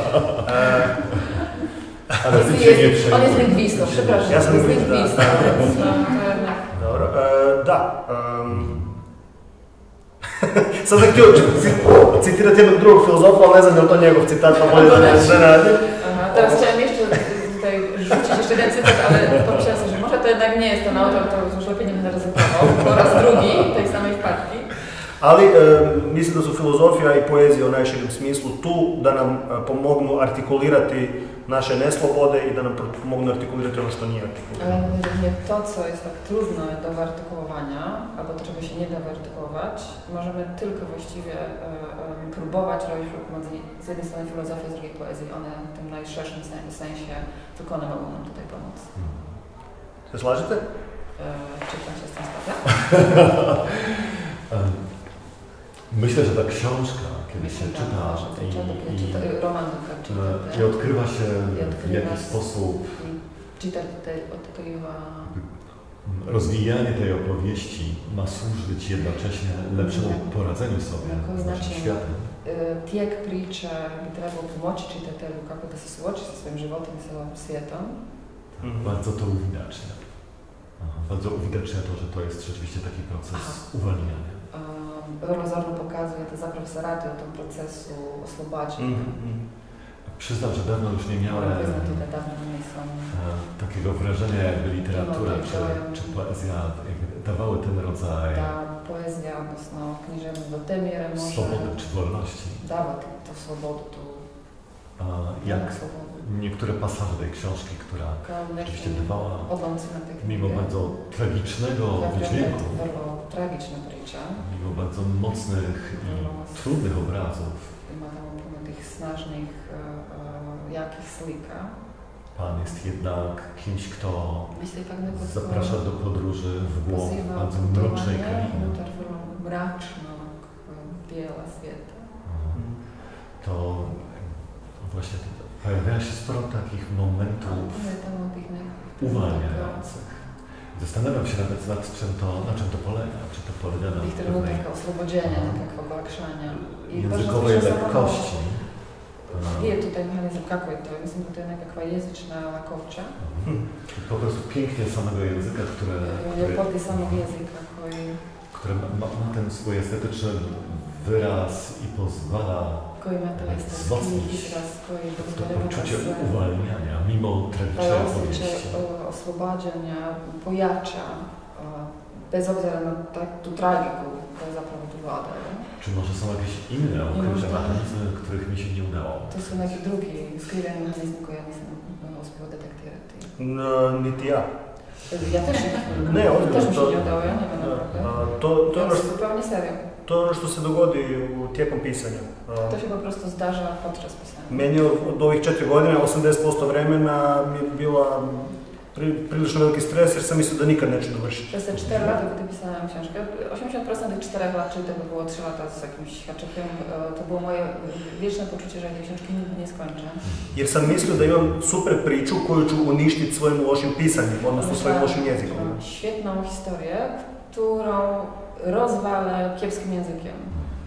Ale ty się nie przejmuj. On jest lingwistą, przepraszam. Ja sam jest lingwista. lingwistą. Dobro, e, da. Um, Sad sam htio citirati jednog drugog filozofa, ali ne znam je li to njegov citat, pa bolje da ne sve radi. Aha, teraz chciałem jeszcze tutaj rzucić jeszcze jeden cytat, ale pomyślałem sobie, że może to jednak nie jest ten autor, to już lepiej nie będę ryzykował. Po raz drugi tej samej wpadki. Ali e, mislim da su filozofija i poezija u najširem smislu tu da nam e, pomognu artikulirati naše neslobode i da nam pomognu artykulirati ono što nije artykulowane. Ale głównie to, co jest tak trudne do wyartykułowania, albo to, czego się nie da wyartykułować, możemy tylko właściwie e, e, próbować robić z jednej strony filozofię, z drugiej poezji. One w tym najszerszym sensie tylko one mogą nam tutaj pomóc. Se slažete? E, czy Pan się z tym zgadza? Myślę, że ta książka, kiedy się czyta i, i, i odkrywa się w jakiś sposób rozwijanie tej opowieści ma służyć jednocześnie lepszemu poradzeniu sobie z naszym światem. Tijek priče bi trebao pomoći čitatelju kako da se suoči sa svojim životom i sa svijetom. Bardzo to uwidacznia. Bardzo uwidacznia to, że to jest rzeczywiście taki proces uwalniania. Vrlo zorno pokazuje da zapravo se radi o tom procesu oslobađanja. Mm-hmm. Przyznam, że dawno już nie miałem e, takiego wrażenia, jakby literatura czy, czy poezja dawały ten rodzaj da poezja, odnosno književnost do te mjere može swobody czy wolności. Dawać to swobodu, tu A, jak, swobodu. niektóre pasaże tej książki, która rzeczywiście dbała, mimo bardzo tragicznego wydźwięku, mimo bardzo mocnych i trudnych obrazów, snažných, jakých slika. Pan jest jednak kimś, kto zaprasza do podróży w głąb bardzo mrocznej krainy. To właśnie pojawia się sporo takich momentów uwalniających. Zastanawiam się nawet nad czym to, na czym to polega, czy to polega na pewnej językowej lekkości. Je tutaj mechanizm, kako je to? Mislim da to je nekakva jezična lakoća. Hmm. Po prostu pięknie samego języka, które, ljepoty samog języka koji... które ma, ma ten swój estetyczny wyraz i pozwala wzmocnić to poczucie uwalniania mimo tragicznej opowieści. Oslobađanja pojača bez obzira na tu tragiku koja zapravo tu vlada. Czy może są jakieś inne ukryte mechanizmy, których mi się nie udało? To są jakieś drugie skrivene mechanizmy, koje ja nisam uspio detektirati. No, niti ja. Ja też ne, ozbiljno, też mi się nie udało, ja nie wiem naprawdę. To, to, ja ono što, zupełnie serio. To je ono što se dogodi u tijekom pisanja. To się po prostu zdarza podczas pisania. Meni od ovih četiri godine, osamdeset posto vremena mi je bila pri, prilično veliki stres jer sam mislio da nikad neću dovršiti. Przez te cztery lata, gdy pisałem książkę, osiemdziesiąt procent tych czterech lat, czyli to by było trzy lata z jakimś haczykiem, to było moje wieczne poczucie, że tej książki nigdy nie skończę. Jer sam mislio da imam super priču koju ću uništiti svojim lošim pisanjem, odnosno svojim lošim jezikom. Świetną historię, którą rozwalę kiepskim językiem.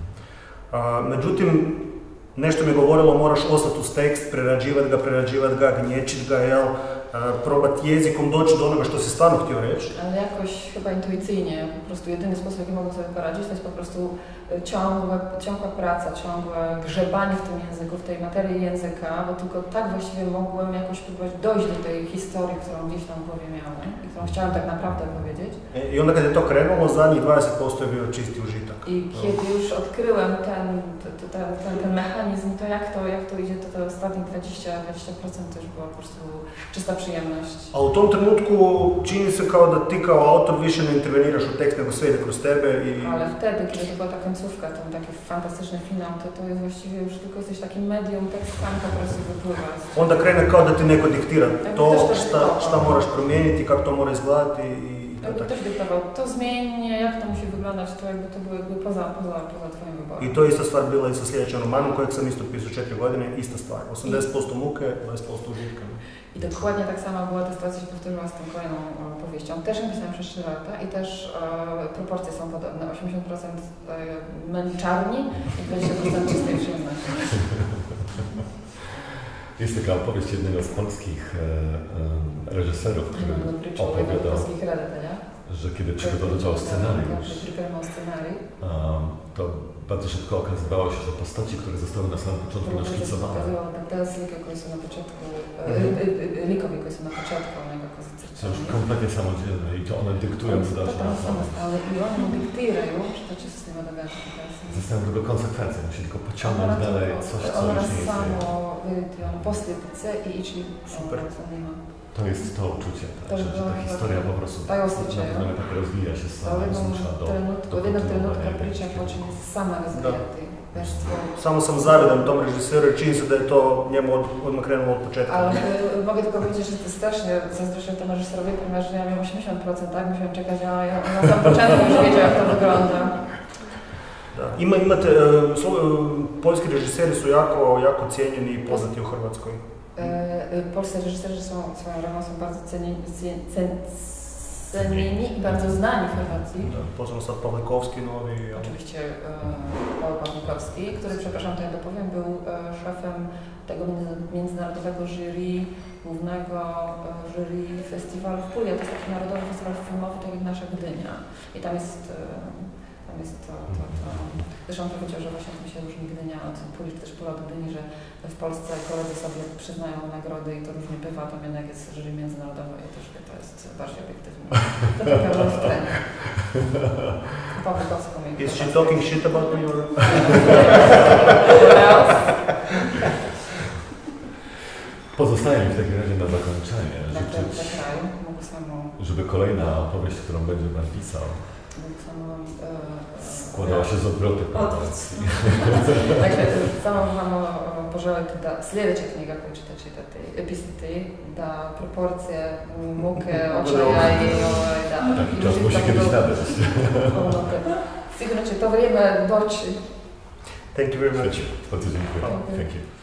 A, međutim, nešto mi je govorilo moraš ostati uz tekst, prerađivati ga, prerađivati ga, gnječiti ga, jel? Probati jezikom doći do onoga što si stvarno htio reći. Ale jakoś chyba intuicyjnie, po prostu jedyny sposób, jaki mogę sobie poradzić, to jest po prostu ciągłe, ciągła praca, ciągłe grzebanie w tym języku, w tej materii języka, bo tylko tak właściwie mogłem jakoś próbować dojść do tej historii, którą gdzieś tam w głowie miałem i którą chciałem tak naprawdę powiedzieć. I onda kad je to krenulo, zadnjih dvadeset posto je bio čisti užitak. I kiedy już odkryłem ten, ten, ten, ten mechanizm, to jak to, jak to idzie, to te ostatnie dwadzieścia procent to już była po prostu czysta przyjemność. A u tom trenutku čini se kao da ti kao autor više ne interveniraš u tekst, nego sve ide kroz tebe i... Ale wtedy, kiedy to była ta końcówka, ten taki fantastyczny finał, to to jest właściwie już tylko jesteś takim medium, tekst sam po prostu wypływa. Onda krene kao da ti neko diktira to šta, šta moraš promijeniti, kako to mora izgledati i... Jakby ktoś dyktował, to zmieni, jak to musi wyglądać, to jakby to było jakby poza, poza, poza twoim wyborem. I to ista stvar bila i sa sljedećim romanom kojeg sam isto pisao četiri godine, ista stvar. osamdeset posto muke, dvadeset posto užitka. I dokładnie tak sama była ta sytuacja, się powtórzyła z tą kolejną e, powieścią. Też napisałam przez trzy lata i też e, proporcje są podobne. osiemdziesiąt procent e, męczarni i dwadzieścia procent czystej przyjemności. Jest taka opowieść jednego z polskich e, e, reżyserów, który opowiadał, że kiedy przygotowywał scenariusz, um, to bardzo szybko okazywało się, że postaci, które zostały na samym początku naszkicowane, są już kompletnie samodzielne i to one dyktują wydarzenia. Zostają tylko konsekwencje, musi tylko pociągnąć dalej coś, co już nie istnieje. Super. To jest to uczucie, tak, że, że ta historia po prostu naprawdę tak rozwija się sama i zmusza do, do kontynuowania jej. Samo sam zavidan tom režiseru i čini se da je to njemu od, odmah krenulo od početka. Ale y, mogę tylko powiedzieć, że to strasznie zazdroszczę temu reżyserowi, ponieważ ja miałem osiemdziesiąt procent, tak? Musiałem czekać, a ja na samym początku już wiedział, jak to wygląda. Da. Ima, imate, uh, slo, uh, poljski režiseri su jako, jako cijenjeni i poznati u Hrvatskoj. Y, polscy reżyserzy są, swoją drogą są bardzo cenieni, cen, cenieni i bardzo znani w Chorwacji. Da, posebno sad Pawlikowski nowy. Oczywiście e, Paweł Pawlikowski, który, przepraszam, to ja dopowiem, był e, szefem tego międzynarodowego jury, głównego e, jury festiwalu w Puli. To jest taki narodowy festiwal filmowy, tak jak nasza Gdynia. I tam jest, e, tam jest to, to, to. Zresztą on powiedział, że właśnie tym się różni Gdynia od Puli, czy też Pula od Gdyni, że w Polsce koledzy sobie przyznają nagrody i to różnie bywa, tam jednak jest jury międzynarodowe i też to jest bardziej obiektywne. To taka rola w trenie. Is she talking shit about me or? Pozostaje mi w takim razie na zakończenie życzyć, żeby kolejna opowieść, którą będzie Pan pisał, składała się z odwrotnych proporcji. Dakle, samo vam poželite da sljedeća knjiga koju ćete čitati, pisati, da proporcije muke, očaja i ovaj, da... Taki czas musi kiedyś nadejść. Sigurno će to vrijeme doći. Thank you very much. Bardzo dziękuję. Thank you.